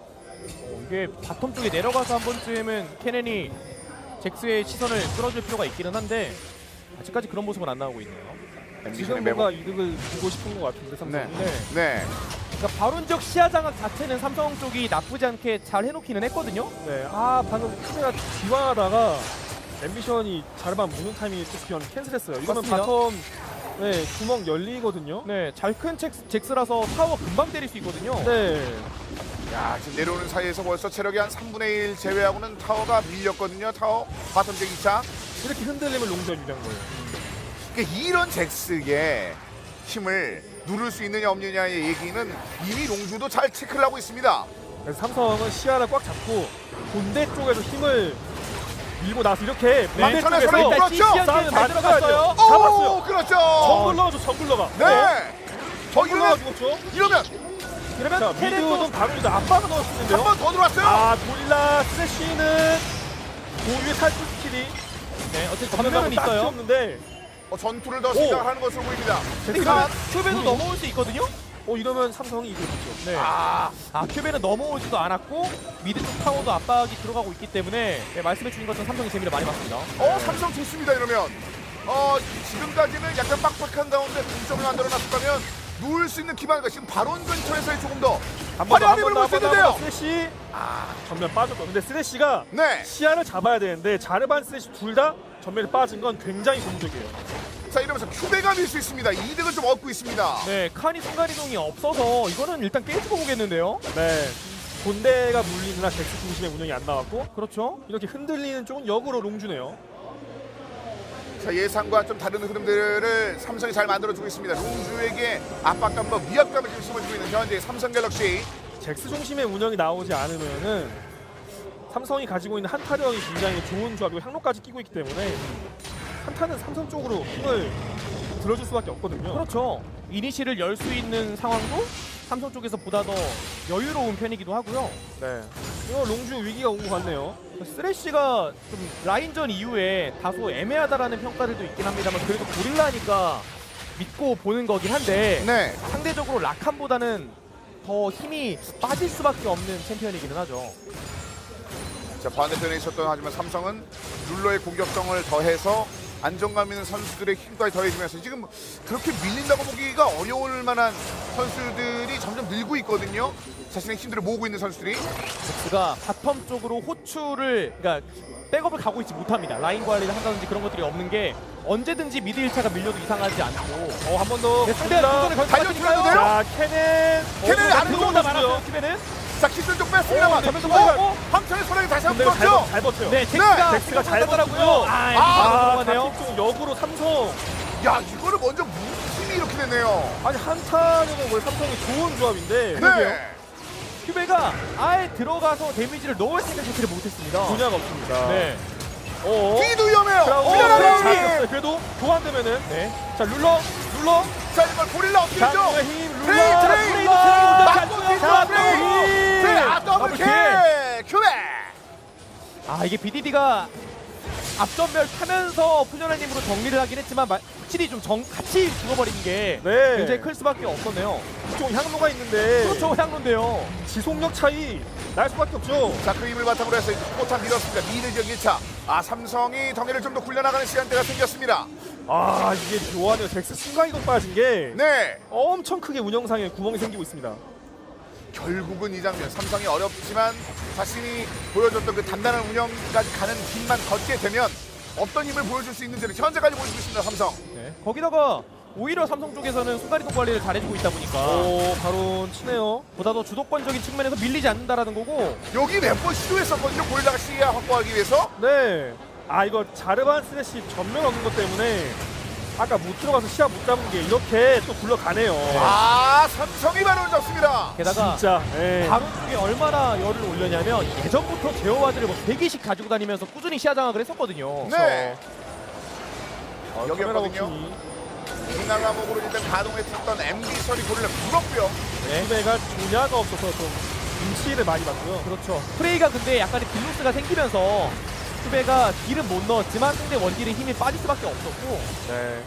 이게 바텀 쪽에 내려가서 한 번쯤은 케넨이 잭스의 시선을 끌어줄 필요가 있기는 한데 아직까지 그런 모습은 안 나오고 있네요. 지금 뭔가 이득을 주고 싶은 것 같은데 삼성이. 네. 그러니까 바론적 시야 장악 자체는 삼성 쪽이 나쁘지 않게 잘 해놓기는 했거든요. 네. 방금 카메라 기왕하다가 앰비션이 자르반 무는 타이밍에 또 캔슬했어요. 이러면 맞습니다. 바텀 구멍 열리거든요. 네, 잘 큰 잭스라서 타워 금방 때릴 수 있거든요. 네. 야, 지금 내려오는 사이에서 벌써 체력이 한 3분의 1 제외하고는 타워가 밀렸거든요. 타워 바텀 제 2차. 이렇게 흔들리면 롱전 유리한 거예요. 그러니까 이런 잭스의 힘을 누를 수 있느냐 없느냐의 얘기는 이미 롱주도 잘 체크를 하고 있습니다. 그래서 삼성은 시야를 꽉 잡고 본대 쪽에서 힘을 밀고 나서 이렇게 반대 쪽에서 그렇죠. 싸움 잘 들어갔어요. 잡았어요. 그렇죠. 정글러죠, 정글러가. 네. 정글러가 죽었죠. 이러면 미드도 바로 이제 압박을 넣을 수 있는데요. 한 번 더 들어왔어요. 고릴라 스레쉬는 고유의 탈출 스킬이 어쨌든 전면은 있어요. 없는데 전투를 더 시작하는 것으로 보입니다. 그러면 큐베도 넘어올 수 있거든요. 이러면 삼성이 이기겠죠. 네. 큐베는 넘어오지도 않았고 미드 쪽 타워도 압박이 들어가고 있기 때문에 말씀해주신 것처럼 삼성이 재미를 많이 봤습니다. 삼성 좋습니다. 이러면 지금까지는 약간 빡빡한 가운데 동점을 만들어놨다면 누울 수 있는 기반과 지금 발언 근처에서 조금 더 화려한 힘을 볼 수 있는데요. 스레쉬 전면 빠졌고 근데 스레쉬가 시야를 잡아야 되는데 자르반 스레쉬 둘 다 전면에 빠진 건 굉장히 고무적이에요. 자, 이러면서 큐베가 밀 수 있습니다. 이득을 좀 얻고 있습니다. 네, 칸이 순간이동이 없어서 이거는 일단 깨지고 보겠는데요. 네. 본대가 물리느라 잭스 중심의 운영이 안 나왔고 그렇죠. 이렇게 흔들리는 쪽은 역으로 롱주네요. 자, 예상과 좀 다른 흐름들을 삼성이 잘 만들어주고 있습니다. 롱주에게 압박감과 위압감을 지금 심어주고 있는 현재 삼성 갤럭시. 잭스 중심의 운영이 나오지 않으면은 삼성이 가지고 있는 한타력이 굉장히 좋은 조합이고 향로까지 끼고 있기 때문에 한타는 삼성 쪽으로 힘을 들어줄 수밖에 없거든요. 그렇죠. 이니시를 열 수 있는 상황도 삼성 쪽에서 보다 더 여유로운 편이기도 하고요. 네. 이거 롱주 위기가 온 것 같네요. 쓰레쉬가 좀 라인전 이후에 다소 애매하다라는 평가들도 있긴 합니다만 그래도 고릴라니까 믿고 보는 거긴 한데 상대적으로 라칸보다는 더 힘이 빠질 수밖에 없는 챔피언이기는 하죠. 자, 반대편에 있었던 하지만 삼성은 룰러의 공격성을 더해서 안정감 있는 선수들의 힘까지 더해지면서 지금 그렇게 밀린다고 보기가 어려울 만한 선수들이 점점 늘고 있거든요. 자신의 힘들을 모으고 있는 선수들이. 잭스가 바텀 쪽으로 호출을 그러니까 백업을 가고 있지 못합니다. 라인 관리를 한다든지 그런 것들이 없는 게 언제든지 미드 1차가 밀려도 이상하지 않고 한 번 더 상대가 도전을 걸 것 같으니까요. 자, 케넨 아래쪽으로 많았어요. 큐베는 자 키스는 좀 뺐습니다만. 황천의 소랑이 다시 한번 붙었죠. 잘 버텨요. 네, 잭스가 잘 버더라고요. 넘어가네요. 역으로 삼성. 야 이거를 먼저 무팀이 이렇게 됐네요. 아니 한타는 원래 삼성이 좋은 조합인데. 네. 큐베가 아예 들어가서 데미지를 넣을 생각 자체를 못했습니다. 분야가 없습니다. 네. 뒤도 위험해요. 잘 그래도 교환되면은. 네. 자 룰러. 자 이걸 고릴라 어떻게 되죠? 힘 트레이. 맞고 뒤로 트레이. 더블킬. 큐베. 이게 BDD가 앞전멸 타면서 풀려난 힘으로 정리를 하긴 했지만 확실히 좀 같이 죽어버린 게 굉장히 클 수밖에 없었네요. 이쪽 향로가 있는데. 그렇죠, 향로인데요. 지속력 차이 날 수밖에 없죠. 자 그 힘을 바탕으로 해서 포탄 밀었습니다. 미드 지역 1차. 삼성이 덩이를 좀 더 굴려나가는 시간대가 생겼습니다. 이게 좋아하네요. 잭스 순간이동 빠진 게 네. 엄청 크게 운영상에 구멍이 생기고 있습니다. 결국은 이 장면 삼성이 어렵지만 자신이 보여줬던 그 단단한 운영까지 가는 길만 걷게 되면 어떤 힘을 보여줄 수 있는지를 현재까지 보여주고 있습니다. 삼성. 네. 거기다가 오히려 삼성 쪽에서는 순간이동 관리를 잘해주고 있다 보니까 바로 치네요. 보다 더 주도권적인 측면에서 밀리지 않는다라는 거고. 여기 몇 번 시도했었거든요. 고릴라가 시야 확보하기 위해서. 네. 이거 자르반 스레시 전면 없는 것 때문에 아까 못 들어가서 시야 못 잡은 게 이렇게 또 굴러가네요. 삼성이 바로 잡습니다. 게다가 진짜 바로 쪽에 얼마나 열을 올렸냐면 예전부터 제어와드를 100개씩 가지고 다니면서 꾸준히 시야 장악을 했었거든요. 네. 여기였거든요. 이나가목으로 일단 가동했었던 MB설이 고릴라 물었고요. 큐베가 조냐가 없어서 좀 눈치를 많이 봤고요. 그렇죠. 프레이가 근데 약간의 딜로스가 생기면서 큐베가 딜은 못 넣었지만 상대 원딜의 힘이 빠질 수밖에 없었고. 네.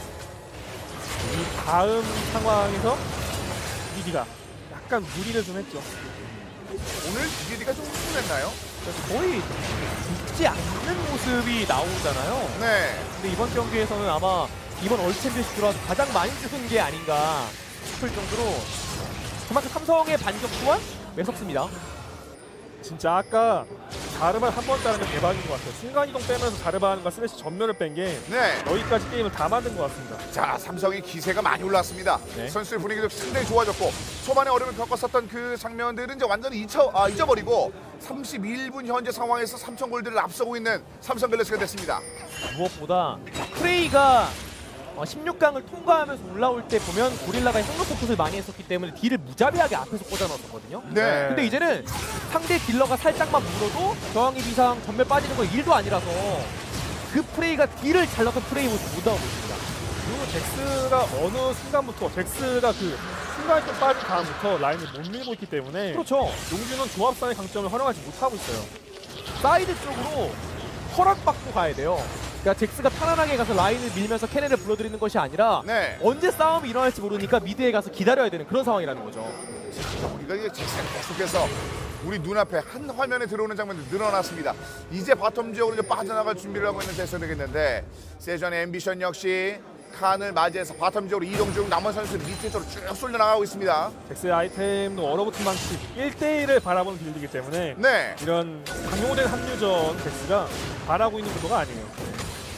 이 다음 상황에서 BDD가 약간 무리를 좀 했죠. 오늘 BDD가 좀 흥분했나요? 거의 죽지 않는 모습이 나오잖아요. 네. 근데 이번 경기에서는 아마 이번 월드 챔피언십 들어와서 가장 많이 죽은 게 아닌가 싶을 정도로 그만큼 삼성의 반격 또한 매섭습니다. 진짜 아까 자르반 한 번 따는 게 대박인 것 같아요. 순간이동 빼면서 자르반과 스레시 전면을 뺀 게 여기까지 게임을 다 만든 것 같습니다. 자 삼성이 기세가 많이 올랐습니다. 선수의 분위기도 상당히 좋아졌고 초반에 어려움을 겪었었던 그 장면들은 이제 완전히 잊어버리고 31분 현재 상황에서 삼성 골드를 앞서고 있는 삼성 갤럭시가 됐습니다. 무엇보다 프레이가 16강을 통과하면서 올라올 때 보면 고릴라가 향로 포켓을 많이 했었기 때문에 딜을 무자비하게 앞에서 꽂아넣었거든요. 네. 근데 이제는 상대 딜러가 살짝만 물어도 저항의 비상 전멸 빠지는 건 1도 아니라서 그 프레이가 딜을 잘 넣던 프레이 모습 못 나오고 있습니다. 그리고 잭스가 어느 순간부터 잭스가 그 순간이 좀 빠진 다음부터 라인을 못 밀고 있기 때문에 그렇죠. 용준은 조합상의 강점을 활용하지 못하고 있어요. 사이드 쪽으로 허락받고 가야 돼요. 그러니까 잭스가 편안하게 가서 라인을 밀면서 캐넨을 불러들이는 것이 아니라 언제 싸움이 일어날지 모르니까 미드에 가서 기다려야 되는 그런 상황이라는 거죠. 우리가 이제 잭스가 계속해서 우리 눈앞에 한 화면에 들어오는 장면들이 늘어났습니다. 이제 바텀 지역으로 이제 빠져나갈 준비를 하고 있는 잭스가 되겠는데 세전의 앰비션 역시 칸을 맞이해서 바텀 지역으로 이동 중 남은 선수들 밑에 쪽으로 쭉 쏠려 나가고 있습니다. 잭스의 아이템도 얼어붙은 방식 1대1을 바라보는 빌드이기 때문에 이런 강요된 합류전 잭스가 바라고 있는 구도가 아니에요.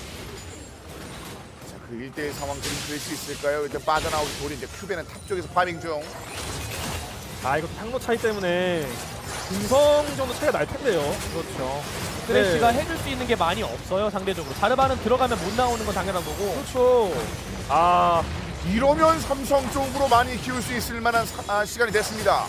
그 1대1 상황들이 그릴 수 있을까요? 일단 빠져나오고 돌이 이제 큐베는 탑 쪽에서 파밍 중. 이것도 향로 차이 때문에 공성 정도 차이가 날 텐데요. 그렇죠. 스레시가 해줄 수 있는 게 많이 없어요, 상대적으로. 자르반은 들어가면 못 나오는 건 당연한 거고. 그렇죠. 이러면 삼성 쪽으로 많이 키울 수 있을 만한 시간이 됐습니다.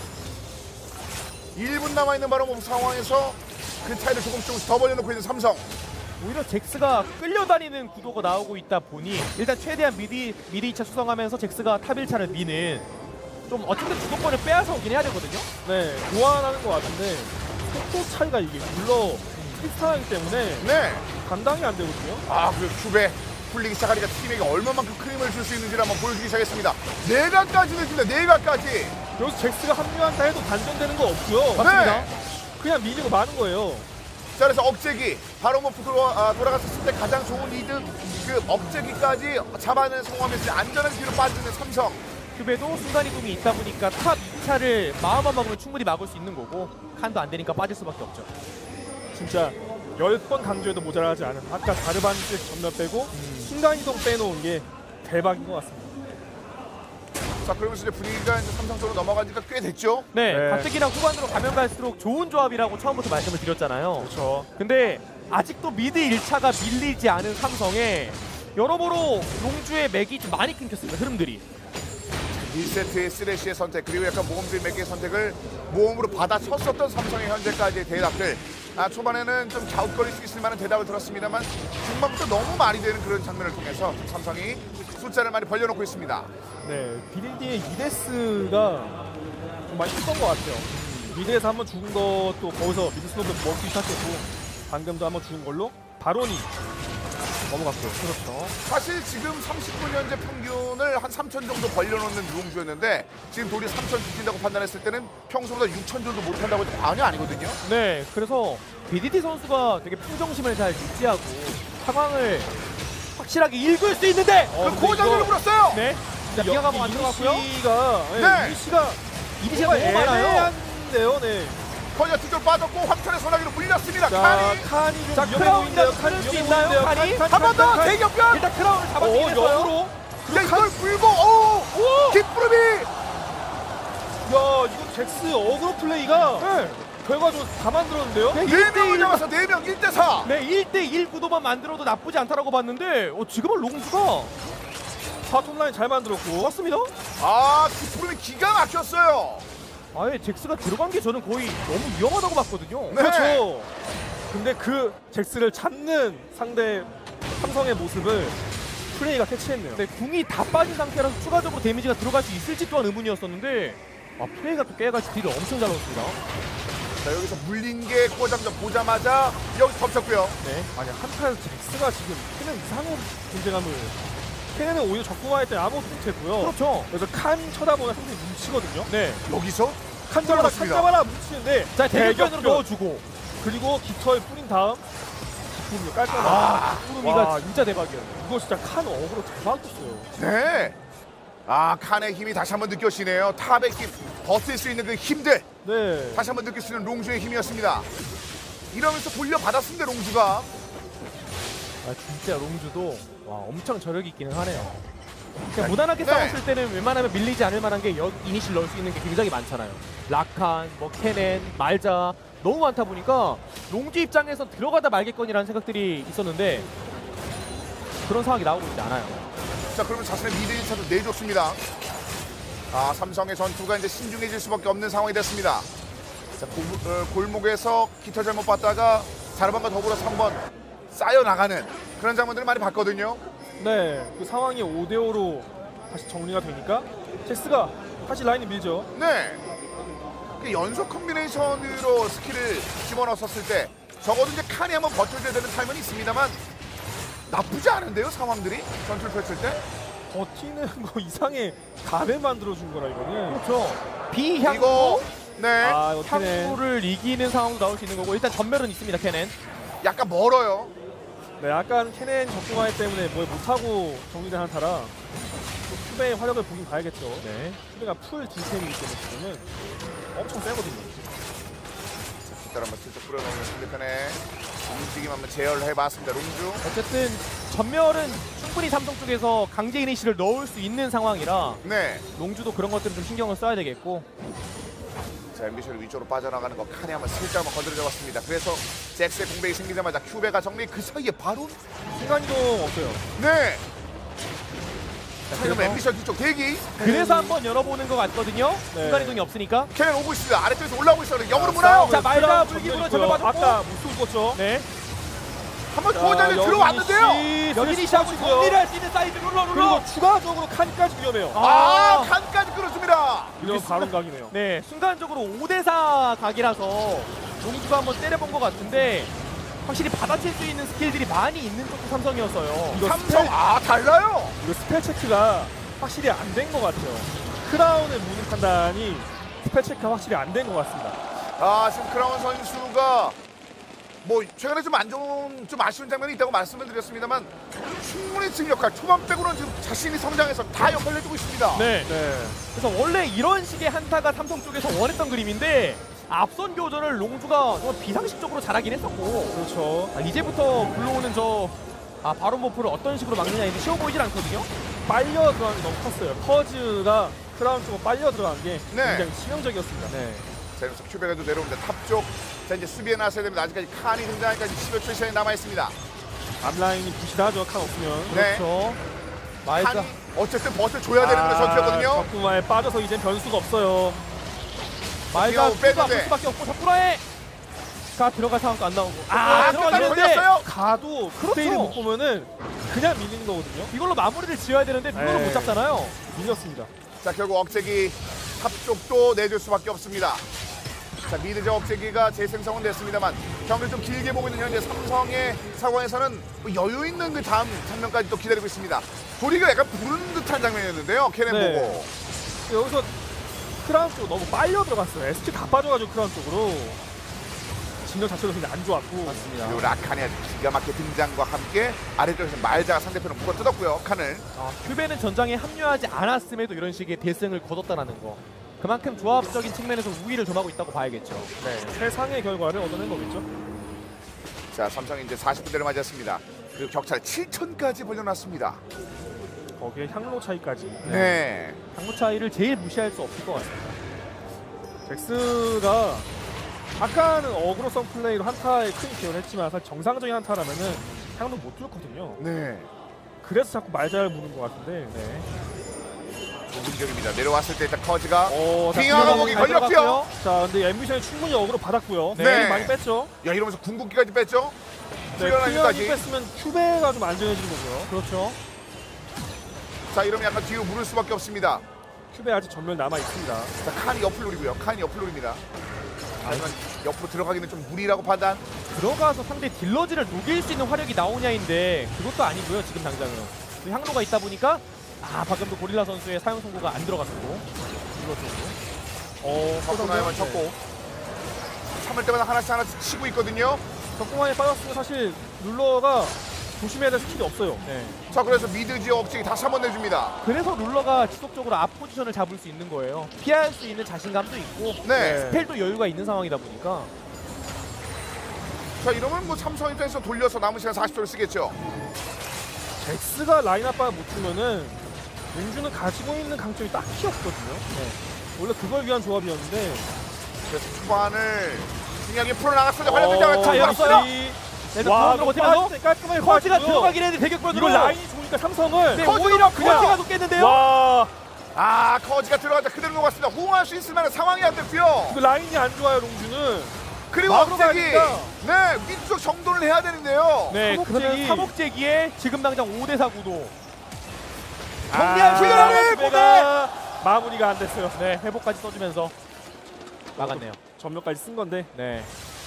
1분 남아있는 바로 상황에서 그 차이를 조금씩 더 벌려놓고 있는 삼성. 오히려 잭스가 끌려다니는 구도가 나오고 있다 보니 일단 최대한 미드 2차 수성하면서 잭스가 탑 1차를 미는 좀 어쨌든 주도권을 빼앗아 오긴 해야 되거든요. 네, 교환하는 것 같은데 속도 차이가 이게 물러 비슷하기 때문에 감당이 안 되거든요. 그 큐베 풀리기 시작하니까 팀에게 얼마만큼 큰 힘을 줄 수 있는지를 한번 보여주기 시작했습니다. 내각까지 넣습니다. 내각까지. 여기서 잭스가 합류한다 해도 반전되는 거 없고요. 맞습니다. 그냥 밀리고 마는 거예요. 자, 그래서 억제기 바로 뭐 돌아갔을 때 가장 좋은 이득 그 억제기까지 잡아내는 성공하면서 안전한 뒤로 빠지는 삼성. 큐베도 순간이동이 있다 보니까 탑 2차를 마음만 먹으면 충분히 막을 수 있는 거고 칸도 안 되니까 빠질 수밖에 없죠. 진짜 10번 강조해도 모자라지 않은 아까 자르반스 전면 빼고 순간이동 빼놓은 게 대박인 것 같습니다. 자, 그러면서 이제 분위기가 이제 삼성 쪽으로 넘어간 지가 꽤 됐죠? 네, 가뜩이나 후반으로 가면 갈수록 좋은 조합이라고 처음부터 말씀을 드렸잖아요. 그렇죠. 근데 아직도 미드 1차가 밀리지 않은 삼성에 여러모로 롱주의 맥이 좀 많이 끊겼습니다. 흐름들이. 1세트의 쓰레쉬의 선택 그리고 약간 모험들 몇 개의 선택을 모험으로 받아쳤었던 삼성의 현재까지의 대답들. 초반에는 좀 갸웃거릴 수 있을 만한 대답을 들었습니다만 중반부터 너무 많이 되는 그런 장면을 통해서 삼성이 숫자를 많이 벌려놓고 있습니다. 네, BDD의 이데스가 좀 많이 컸던 것 같아요. 미드에서 한번 죽은 것도 거기서 미드 스노도 먹기 시작했고 방금도 한번 죽은 걸로 바론이 넘어갔고요. 그렇죠. 사실 지금 39년 현재 평균을 한 3천 정도 벌려놓는 롱주였는데 지금 돌이 3천 죽인다고 판단했을 때는 평소보다 6천 정도 못한다고 해도 과언이 아니거든요. 네, 그래서 BDD 선수가 되게 풍정심을 잘 유지하고 상황을 확실하게 읽을 수 있는데 그 고장을 물었어요. 네, 자, 비가가 뭐 안 들어갔고요. 이니시가 이니시가 너무 많아요. 애매한데요. 네. 거기가 뒤쪽 빠졌고 황천의 소나기로 물렸습니다. 자, 칸이 좀 자, 크라운이라도 끊을 수 있나요? 칸이? 한 번 더 대격변. 일단 크라운을 잡아주긴 했어요. 역으로. 야, 이걸 물고 오! 깃푸름이. 야, 이거 잭스 어그로 플레이가 결과적으로 다 만들었는데요. 네, 4명을 잡아서 4명 1대4. 네, 1대1 구도만 만들어도 나쁘지 않다라고 봤는데 지금은 롱주가 바텀 라인 잘 만들었고. 맞습니다. 깃푸름이 기가 막혔어요. 아예 잭스가 들어간 게 저는 거의 너무 위험하다고 봤거든요. 네. 그렇죠. 근데 그 잭스를 잡는 상대 삼성의 모습을 플레이가 캐치했네요. 네, 궁이 다 빠진 상태라서 추가적으로 데미지가 들어갈 수 있을지 또한 의문이었었는데 플레이가 또 깨가지고 딜을 엄청 잘 넣었습니다. 자, 여기서 물린 게 꼬장전 보자마자 여기 덮쳤고요. 네. 아니, 한타에서 잭스가 지금 캐넨 이상한 존재감을 캐넨은 오히려 적궁할 때 아무것도 못했고요. 그렇죠. 그래서 칸 쳐다보면 상당히 뭉치거든요. 네. 여기서 칸 잡아라 뭉치는데 자, 대격변으로 넣어주고 그리고 깃털 뿌린 다음 깃푸름이 깔끔하게 푸르미가 진짜 대박이에요. 이거 진짜 칸 어그로 대박이었어요. 네. 칸의 힘이 다시 한번 느껴지네요. 탑의 힘, 버틸 수 있는 그 힘들. 네. 다시 한번 느낄 수 있는 롱주의 힘이었습니다. 이러면서 돌려받았습니다, 롱주가. 진짜 롱주도 엄청 저력이 있기는 하네요. 그냥 무난하게 싸웠을 때는 웬만하면 밀리지 않을 만한 게 이니시를 넣을 수 있는 게 굉장히 많잖아요. 라칸, 캐넨, 말자 너무 많다 보니까 롱주 입장에서 들어가다 말겠거니라는 생각들이 있었는데 그런 상황이 나오고 있지 않아요. 자, 그러면 자신의 미드 1차도 내줬습니다. 삼성의 전투가 이제 신중해질 수밖에 없는 상황이 됐습니다. 자, 골목에서 깃털 잘못 봤다가 자르반과 더불어서 한번 쌓여나가는 그런 장면들을 많이 봤거든요. 네, 그 상황이 5대5로 다시 정리가 되니까 잭스가 다시 라인을 밀죠. 네. 연속 콤비네이션으로 스킬을 집어넣었을 때 적어도 이제 칸이 한번 버텨줘야 되는 타임은 있습니다만 나쁘지 않은데요, 상황들이? 전투를 펼칠 때? 버티는 거 이상의 감을 만들어준 거라, 이거는. 그렇죠. 비향 이거, 네. 향구를 이기는 상황도 나올 수 있는 거고 일단 전멸은 있습니다, 캐넨. 약간 멀어요. 네, 약간 캐넨 적중화에 때문에 뭘 못하고 정리된 한타라 큐베의 화력을 보긴 봐야겠죠. 네. 큐베가 풀 딜템이기 때문에 지금은 엄청 세거든요. 깃털 한번 슬쩍 뿌려놓으면 상대편에 움직임 한번 제어를 해봤습니다, 롱주. 어쨌든 전멸은 충분히 삼성 쪽에서 강제 이니시를 넣을 수 있는 상황이라 네. 롱주도 그런 것들은 좀 신경을 써야 되겠고. 자, 앰비션을 위쪽으로 빠져나가는 거 칸에 한번 슬쩍 한번 건드려봤습니다. 그래서 잭스의 공백이 생기자마자 큐베가 정리, 그 사이에 바로 순간이동 없어요. 네. 자, 그래서 앰비션 뒤쪽 대기. 그래서 한번 열어보는 것 같거든요. 네. 순간이동이 없으니까. 캐넨 오고 있습니다. 아래쪽에서 올라오고 있어요. 영으로 무나요. 자, 말자 물기으로 전멸 받았고. 아까 못 쏘었죠. 네. 한번 도전에 들어왔는데요. 여기니 시하고 정리를 할 수 있는 사이드 룰러. 그리고 추가적으로 칸까지 위험해요. 칸까지 끌어줍니다. 이건 바론 각이네요. 네, 순간적으로 5대4 각이라서 롱주가 한번 때려본 것 같은데 확실히 받아칠 수 있는 스킬들이 많이 있는 쪽도 삼성이었어요. 이거 삼성 달라요. 이거 스펠 체크가 확실히 안 된 것 같아요. 크라운을 무는 판단이 스펠 체크가 확실히 안 된 것 같습니다. 지금 크라운 선수가 뭐 최근에 좀 안 좋은, 좀 아쉬운 장면이 있다고 말씀을 드렸습니다만 충분히 지금 역할 초반 빼고는 지금 자신이 성장해서 다 역할을 해주고 있습니다. 네. 그래서 원래 이런 식의 한타가 삼성 쪽에서 원했던 그림인데 앞선 교전을 롱주가 정말 비상식적으로 잘하긴 했었고. 그렇죠. 이제부터 불러오는 바론 버프를 어떤 식으로 막느냐 이제 쉬워 보이질 않거든요. 빨려 들어가는 게 너무 컸어요. 퍼즈가 크라운 쪽으로 빨려 들어간 게 네. 굉장히 치명적이었습니다. 네. 자, 여기서 큐베가 또 내려옵니다. 탑 쪽. 자, 이제 수비에 나서야 됩니다. 아직까지 칸이 등장하기까지 10여 초 시간이 남아 있습니다. 앞라인이 부실하죠. 칸 없으면. 네. 그렇죠. 말자. 칸이 어쨌든 버텨줘야 되는 그런 전투였거든요. 적구마에 빠져서 이제 변수가 없어요. 말자 빼는데. 수밖에 없고 적구라에 가 들어갈 상황도 안 나오고. 들어갔는데 들어갔는데 가도 그렇죠. 스테이를 못 보면은 그냥 밀리는 거거든요. 이걸로 마무리를 지어야 되는데 이걸로 네. 못 잡잖아요. 밀렸습니다. 자, 결국 억제기 탑 쪽도 내줄 수밖에 없습니다. 자, 미드저 억제기가 재생성은 됐습니다만 경기를 좀 길게 보고 있는 현재 삼성의 상황에서는 뭐 여유 있는 그 다음 장면까지 또 기다리고 있습니다. 도리가 약간 부른 듯한 장면이었는데요. 캐넨 네. 보고. 여기서 크라운 쪽으로 너무 빨려 들어갔어요. ST 다 빠져가지고 크라운 쪽으로. 진영 자체도 굉장히 안 좋았고. 맞습니다. 그리고 라칸의 아주 기가 막힌 등장과 함께 아래쪽에서 말자가 상대편을 묶어 뜯었고요. 칸을. 큐베는 전장에 합류하지 않았음에도 이런 식의 대승을 거뒀다는 거. 그만큼 조합적인 측면에서 우위를 점하고 있다고 봐야겠죠. 네, 최상의 결과를 얻어낸 거겠죠. 자, 삼성이 이제 40분대를 맞았습니다. 그리고 격차를 7천까지 벌려놨습니다. 거기에 향로 차이까지. 네. 당구 차이를 제일 무시할 수 없을 것 같습니다. 잭스가 아까는 어그로성 플레이로 한타에 큰 기여를 했지만 사실 정상적인 한타라면은 향로 못 뚫거든요. 네. 그래서 자꾸 말자를 무는 것 같은데. 네. 공격입니다. 내려왔을 때 일단 커즈가 자, 빙하로 목이 걸렸고요. 자, 근데 앰비션이 충분히 어그로 받았고요. 네. 많이 뺐죠. 야, 이러면서 궁극기까지 뺐죠. 네, 풀려나기까지. 뺐으면 큐베가 좀 안전해지는 거고요. 그렇죠. 자, 이러면 약간 뒤로 물을 수밖에 없습니다. 큐베 아직 전멸 남아 있습니다. 자, 칸이 옆을 노리고요. 칸이 옆을 노립니다. 하지만 옆으로 들어가기는 좀 무리라고 판단. 들어가서 상대 딜러지를 녹일 수 있는 화력이 나오냐인데 그것도 아니고요. 지금 당장은. 향로가 있다 보니까 방금도 고릴라 선수의 사용 선고가 안 들어갔고 딜러 쪽으로. 쳤구나야만 쳤고. 참을 때마다 하나씩 치고 있거든요. 적공만에 빠졌으면 사실 룰러가 조심해야 될 스킬이 없어요. 네. 자, 그래서 미드 지역 억제기 다시 한번 내줍니다. 그래서 룰러가 지속적으로 앞 포지션을 잡을 수 있는 거예요. 피할 수 있는 자신감도 있고 네. 스펠도 여유가 있는 상황이다 보니까. 자, 이러면 뭐 삼성 입장에서 돌려서 남은 시간 40초를 쓰겠죠. 잭스가 라인 압박을 못 주면은 용주는 가지고 있는 강점이 딱히 없거든요. 네. 원래 그걸 위한 조합이었는데 그래서 초반을 중요하게 풀어나갔습니다. 관련된 자, 잡았어요. 와, 버티면서 깔끔하게 커즈가 빠지고요. 들어가긴 했는데 대격변으로 이거 라인이 좋으니까 삼성을 네, 커즈가 오히려 그냥- 커즈가 높겠는데요. 와, 커즈가 들어가자 그대로 녹았습니다. 호응할 수 있을 만한 상황이 안 됐고요. 그 라인이 안 좋아요, 롱주는. 그리고 막으로 억제기 가니까. 네, 위쪽 정돈을 해야 되는데요. 네, 삼옥제기. 그러면 삼옥제기에 지금 당장 5대4 구도. 정리한 훌륭하네, 가 마무리가 안 됐어요. 네, 회복까지 써주면서 막았네요. 전멸까지 쓴 건데. 네.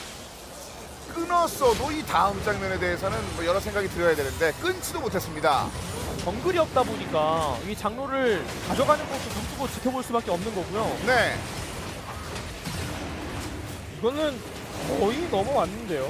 끊었어도 이 다음 장면에 대해서는 뭐 여러 생각이 들어야 되는데 끊지도 못했습니다. 정글이 없다 보니까 이 장로를 가져가는 것도 눈 뜨고 지켜볼 수밖에 없는 거고요. 네. 이거는 거의 넘어왔는데요.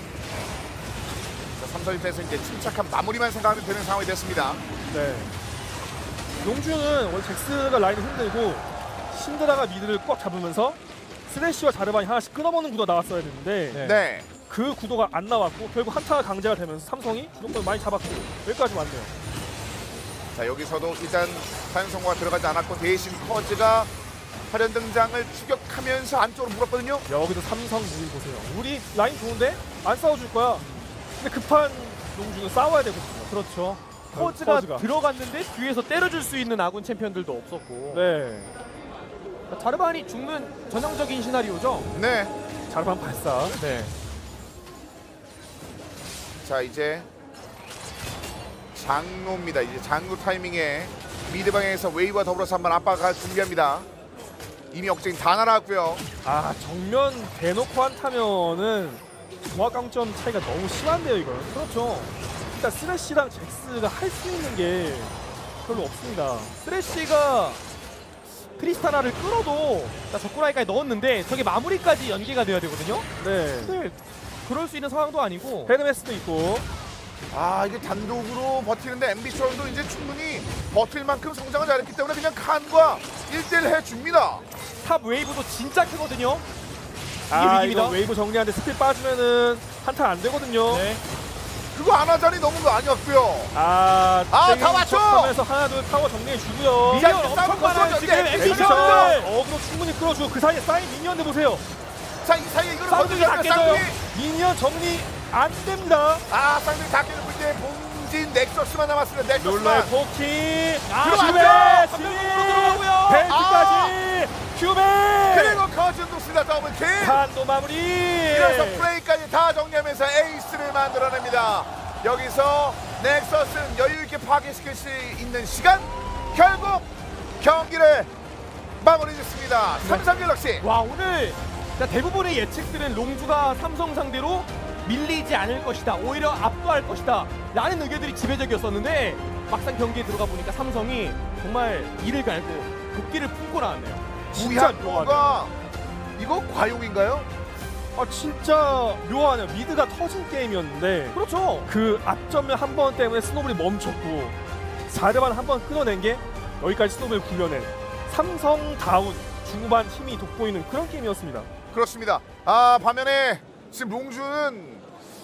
자, 삼성 입장에서 이제 침착한 마무리만 생각하면 되는 상황이 됐습니다. 네. 용주는 원래 잭스가 라인을 흔들고 신드라가 미드를 꽉 잡으면서 스래시와 자르반이 하나씩 끊어먹는 구도가 나왔어야 되는데 네. 그 구도가 안 나왔고 결국 한타가 강제가 되면서 삼성이 주도권을 많이 잡았고 여기까지 왔네요. 자, 여기서도 일단 사연성과가 들어가지 않았고 대신 커즈가 화련 등장을 추격하면서 안쪽으로 물었거든요. 여기도 삼성 무리 보세요. 우리 라인 좋은데 안 싸워줄 거야. 근데 급한 용주는 싸워야 되거든요. 그렇죠. 커즈가 들어갔는데 뒤에서 때려줄 수 있는 아군 챔피언들도 없었고. 네. 자르반이 죽는 전형적인 시나리오죠. 네. 자르반 발사. 네. 자, 이제 장로입니다. 이제 장로 타이밍에 미드 방향에서 웨이브와 더불어서 한번 압박할 준비합니다. 이미 억제기 다 날아왔고요. 정면 대놓고 한타면은 조합 강점 차이가 너무 심한데요, 이건. 그렇죠. 일단 스래시랑 잭스가 할 수 있는 게 별로 없습니다. 스래시가 트리스타나를 끌어도 적구라이까지 넣었는데 저게 마무리까지 연계가 돼야 되거든요. 네. 근데 그럴 수 있는 상황도 아니고. 헤르메스도 있고. 이게 단독으로 버티는데 앰비션도 이제 충분히 버틸 만큼 성장을 잘했기 때문에 그냥 칸과 1대1 해줍니다. 탑 웨이브도 진짜 크거든요. 이거 위기입니다. 웨이브 정리하는데 스킬 빠지면은 한타 안 되거든요. 네. 그거 안 하자니 너무 많이 왔고요. 다 다 맞춰! 하면서 하나 둘 타워 정리해 주고요. 미니언 엄청 많아요. 지금 엠비가 에디션을 어그로 충분히 끌어주고 그 사이에 쌓인 미니언들 보세요. 자, 이 사이에 이거는 쌍둥이 다 먼저 깨져요. 쌍둥이. 미니언 정리 안 됩니다. 아, 쌍둥이 다 깨는 문제. 봉진 넥서스만 남았습니다. 롤러의 넥서스만. 포킹. 들어왔죠. 들어가고요. 벨트까지. 큐베. 그리고 거즌도 쓰다 더블킬. 판도 마무리. 그래서 플레이까지 다 정리하면서 에이스를 만들어냅니다. 여기서 넥서스는 여유있게 파괴시킬 수 있는 시간. 결국 경기를 마무리 짓습니다. 삼성 갤럭시. 와, 오늘 대부분의 예측들은 롱주가 삼성 상대로 밀리지 않을 것이다, 오히려 압도할 것이다 라는 의견들이 지배적이었었는데 막상 경기에 들어가 보니까 삼성이 정말 이를 갈고 도끼를 품고 나왔네요. 진짜 묘하가 이거 과용인가요? 아 진짜 묘하네요. 미드가 터진 게임이었는데 그렇죠. 그 앞전면 한 번 때문에 스노블이 멈췄고 자르반 한 번 끊어낸 게 여기까지 스노블을 굴려낸 삼성다운 중반 힘이 돋보이는 그런 게임이었습니다. 그렇습니다. 반면에 지금 롱주는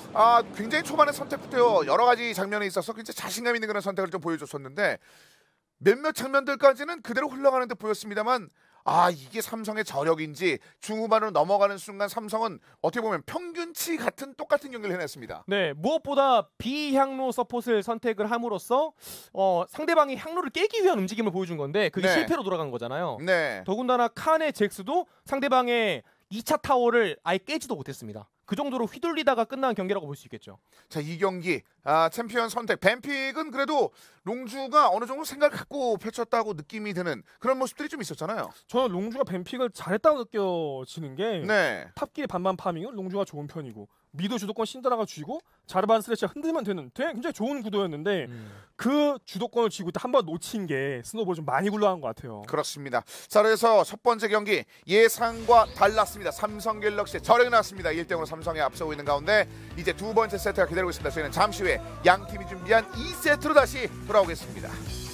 굉장히 초반에 선택부터 여러 가지 장면에 있어서 굉장히 자신감 있는 그런 선택을 좀 보여줬었는데 몇몇 장면들까지는 그대로 흘러가는 듯 보였습니다만 이게 삼성의 저력인지 중후반으로 넘어가는 순간 삼성은 어떻게 보면 평균치 같은 똑같은 경기를 해냈습니다. 네, 무엇보다 비향로 서폿을 선택을 함으로써 상대방이 향로를 깨기 위한 움직임을 보여준 건데 그게 실패로 돌아간 거잖아요. 네. 더군다나 칸의 잭스도 상대방의 2차 타워를 아예 깨지도 못했습니다. 그 정도로 휘둘리다가 끝난 경기라고 볼 수 있겠죠. 자, 이 경기 챔피언 선택 뱀픽은 그래도 롱주가 어느 정도 생각을 갖고 펼쳤다고 느낌이 드는 그런 모습들이 좀 있었잖아요. 저는 롱주가 뱀픽을 잘했다고 느껴지는 게 탑끼리 반반 파밍은 롱주가 좋은 편이고 미드 주도권 신드라가 쥐고 자르반 스레치가 흔들면 되는 굉장히 좋은 구도였는데 그 주도권을 쥐고 한 번 놓친 게 스노볼 좀 많이 굴러간 것 같아요. 그렇습니다. 자, 그래서 첫 번째 경기 예상과 달랐습니다. 삼성 갤럭시 저력이 나왔습니다. 1대0으로 삼성이 앞서고 있는 가운데 이제 두 번째 세트가 기다리고 있습니다. 저희는 잠시 후에 양 팀이 준비한 2세트로 다시 돌아오겠습니다.